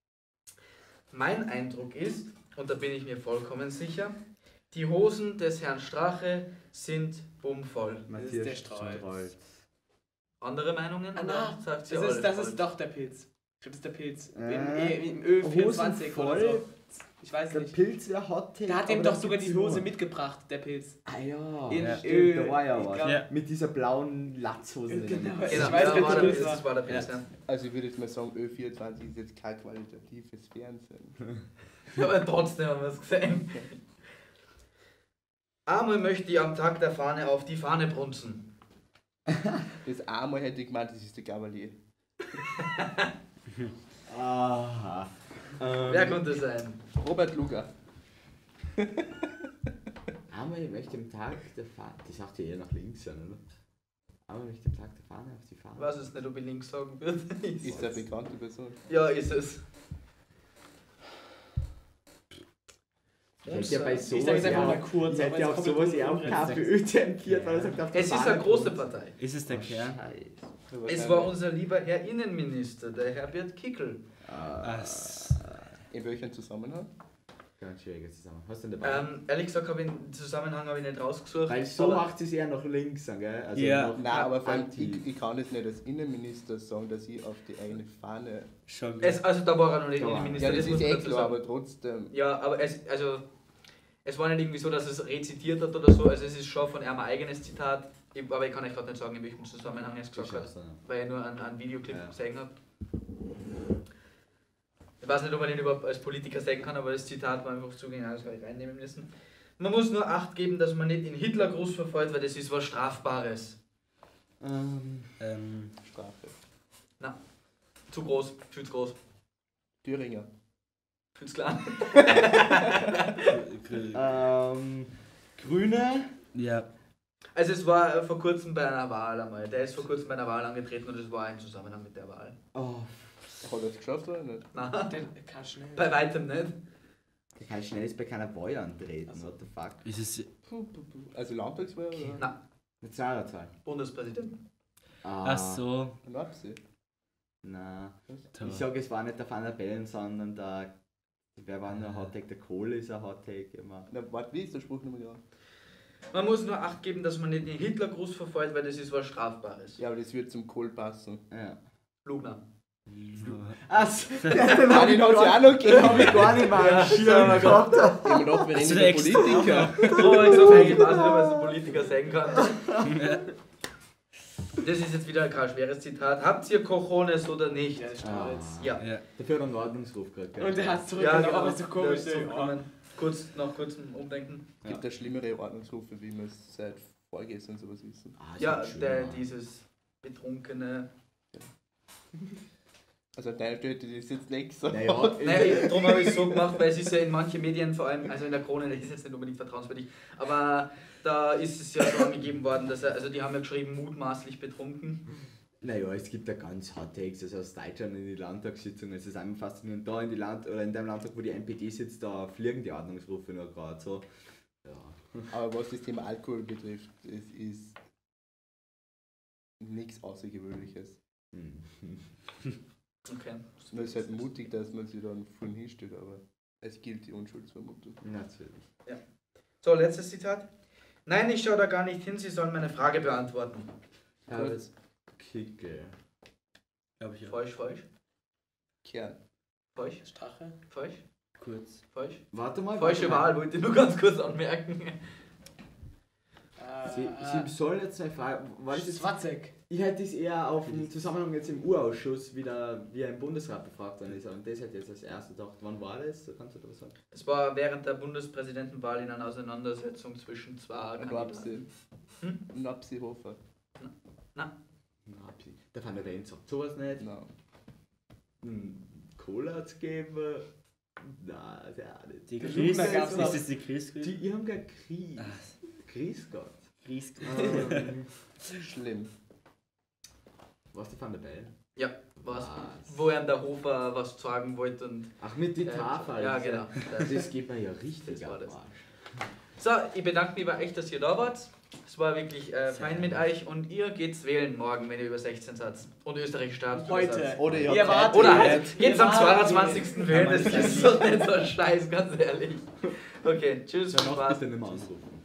Mein Eindruck ist, und da bin ich mir vollkommen sicher, die Hosen des Herrn Strache sind bummvoll. Matthias der Strolz. Strolz. Andere Meinungen? Ah, Oder na, sagt sie das alle ist, das voll? ist doch der Pilz. Ich glaube, das ist der Pilz. Äh, Im, Im Ö vierundzwanzig Hosen oder voll? so. Ich weiß Der nicht. Pilz wäre Hot Take. Der hat ihm aber doch da sogar gibt's die Hose nur- mitgebracht, der Pilz. Ah ja, In ja Ö, stimmt, da war ja ich was. glaub- Ja. Mit dieser blauen Latzhose. in der Genau. Mitte. Ich Genau, weiß ja, nicht, war wer der das Pilz, war. das war der Pilz, ja. Also ich würde jetzt mal sagen, Ö vierundzwanzig ist jetzt kein qualitatives Fernsehen. Ja, aber trotzdem haben wir es gesehen. Einmal möchte ich am Tag der Fahne auf die Fahne brunzen. Das einmal hätte ich gemeint, das ist der Gavalier. Aha. Ähm, Wer konnte es sein? Robert Luger. Einmal möchte am Tag der Fahne. Die sagt ja eher nach links, ja, oder? Einmal möchte am Tag der Fahne auf die Fahne. Ich weiß es nicht, ob ich links sagen würde. Ist eine bekannte Person. Ja, ist es. Ich hätte ja bei Ich sowas sage jetzt einfach ja, mal kurz. ich aber hätte ja es auf kommt sowas gut ja auch rum. KPÖ tempiert, weil er sagt, auf der Es ist Fahne eine große brunzen. Partei. Ist es der Kern? Scheiße. Es war unser lieber Herr Innenminister, der Herbert Kickl. Ah, Ass. In welchem Zusammenhang? ganz schwieriger Zusammenhang. Hast du denn dabei? Ähm, ehrlich gesagt habe ich den Zusammenhang habe ich nicht rausgesucht. Weil so aber macht es eher nach links, gell? Also Ja. nach Nein, aber vor allem, anti- ich, ich kann es nicht als Innenminister sagen, dass ich auf die eigene Fahne. Schon es, also da war er noch nicht Da war er. Innenminister. Ja, das muss ist man eh dazu klar, sagen. aber trotzdem. Ja, aber es, also, es war nicht irgendwie so, dass es rezitiert hat oder so. Also es ist schon von ihm ein eigenes Zitat. Ich, aber ich kann euch gerade nicht sagen, in welchem Zusammenhang er es gesagt hat, weil ich nur einen, einen Videoclip Ja. gesehen habe. Ich weiß nicht, ob man ihn überhaupt als Politiker sagen kann, aber das Zitat war einfach zu genial, das habe ich reinnehmen müssen. Man muss nur Acht geben, dass man nicht in Hitlergruß verfällt, weil das ist was Strafbares. Ähm, Ähm, Strafe. Zu groß, viel zu groß, Thüringer. viel zu klein. ähm, Grüne. ja, Also es war äh, vor kurzem bei einer Wahl einmal. Der ist vor kurzem bei einer Wahl angetreten und es war ein Zusammenhang mit der Wahl. Oh, Hat er es geschafft oder nicht? Nein, Den kann schnell. bei weitem nicht. der kann schnell jetzt bei keiner Wahl antreten, what the fuck. ist es. Puh, puh, puh. Also Landtagswahl oder? Nein, Nationalratswahl. Bundespräsident. Ah, Ach so. Ein Absee. Na, Toll. ich sage, es war nicht der Van der Bellen, sondern der. Wer war nur ein Hottake? Der Kohl ist ein Hottake immer. Na, warte, wie ist der Spruch nochmal dran? Man muss nur Acht geben, dass man nicht in Hitlergruß verfällt, weil das ist was Strafbares. Ja, aber das wird zum Kohl passen. Ja. Lugner. Achso, den Ah, den hat sie auch noch gegeben. hab ich gar nicht mal am Schirm gehabt. Ich hab mir gedacht, wir Hast du reden da über extra Politiker. So, ich sag eigentlich, ich weiß nicht, ob man so Politiker sagen kann. Das ist jetzt wieder kein schweres Zitat. Habt ihr Cojones oder nicht? Ja, das ist Ah. jetzt. Ja. Ja. Dafür hat er einen Ordnungsruf gekriegt. gell? Und der hat zurück, Ja, aber genau. ist so komisch. Der ist ey. zurückgekommen. Kurz, nach kurzem Umdenken. Es gibt da schlimmere Ordnungsrufe, wie wir es seit vorgestern sowas wissen. Ah, ist Ja, halt schön, der, ja. dieses betrunkene. Also an deiner Stelle das ist jetzt nichts. So. Naja, Nein, darum habe ich es so gemacht, weil es ist ja in manchen Medien, vor allem, also in der Krone, das ist jetzt nicht unbedingt vertrauenswürdig, aber da ist es ja so angegeben worden, dass er, also die haben ja geschrieben, mutmaßlich betrunken. Naja, es gibt ja ganz Hot Takes, also aus Deutschland in die Landtagssitzungen. Es ist einfach faszinierend, da in die Land oder in dem Landtag, wo die N P D sitzt, da fliegen die Ordnungsrufe nur gerade so. Ja. Aber was das Thema Alkohol betrifft, es ist nichts Außergewöhnliches. Hm. Okay. Man ist halt mutig, dass man sich dann vorhin hinstellt, aber es gilt die Unschuldsvermutung. Natürlich. So, letztes Zitat. Nein, ich schaue da gar nicht hin, Sie sollen meine Frage beantworten. Ja, das Kicke. Glaube ich auch. Falsch, falsch, Kern. falsch, Strache. falsch, Kurz. falsch. Warte mal. Falsche warte mal. Wahl, wollte ich nur ganz kurz anmerken. Sie, Sie sollen jetzt zwei Fragen. War das jetzt, Schwarzek. ich hätte es eher auf den Zusammenhang jetzt im Urausschuss, wie, der, wie er im Bundesrat befragt worden ist. Und das hätte ich jetzt als erstes gedacht. Wann war das? Kannst du da was sagen? Es war während der Bundespräsidentenwahl in einer Auseinandersetzung zwischen zwei Und Kandidaten. Napsi. Hm? Napsi-Hofer. Na, Absi. Der Van der Bellen sagt sowas nicht. Nein. Hm, Cola zu geben. Na, der auch nicht. Die Der Chris, Lugner gab's ist noch. das die Chris? Die, ich haben kein Kries. Ah. Grüß Gott. Chris. Ähm, Schlimm. was der Van der Bellen? Ja, was, Was? wo er der Hofer was sagen wollte und. Ach, mit den äh, Tafeln. Ja, genau. Das geht mir ja richtig Das war am das. Arsch. So, ich bedanke mich bei euch, dass ihr da wart. Es war wirklich äh, fein mit euch und ihr geht's wählen morgen, wenn ihr über sechzehn seid und Österreich Staatsbürger Heute. seid. Oder ihr Ihr habt wart- Oder Ihr halt, jetzt am wart- zweiundzwanzigsten wählen, das ist doch nicht so ein Scheiß, ganz ehrlich. Okay, tschüss, Dann viel noch Spaß. bitte nicht mehr anrufen.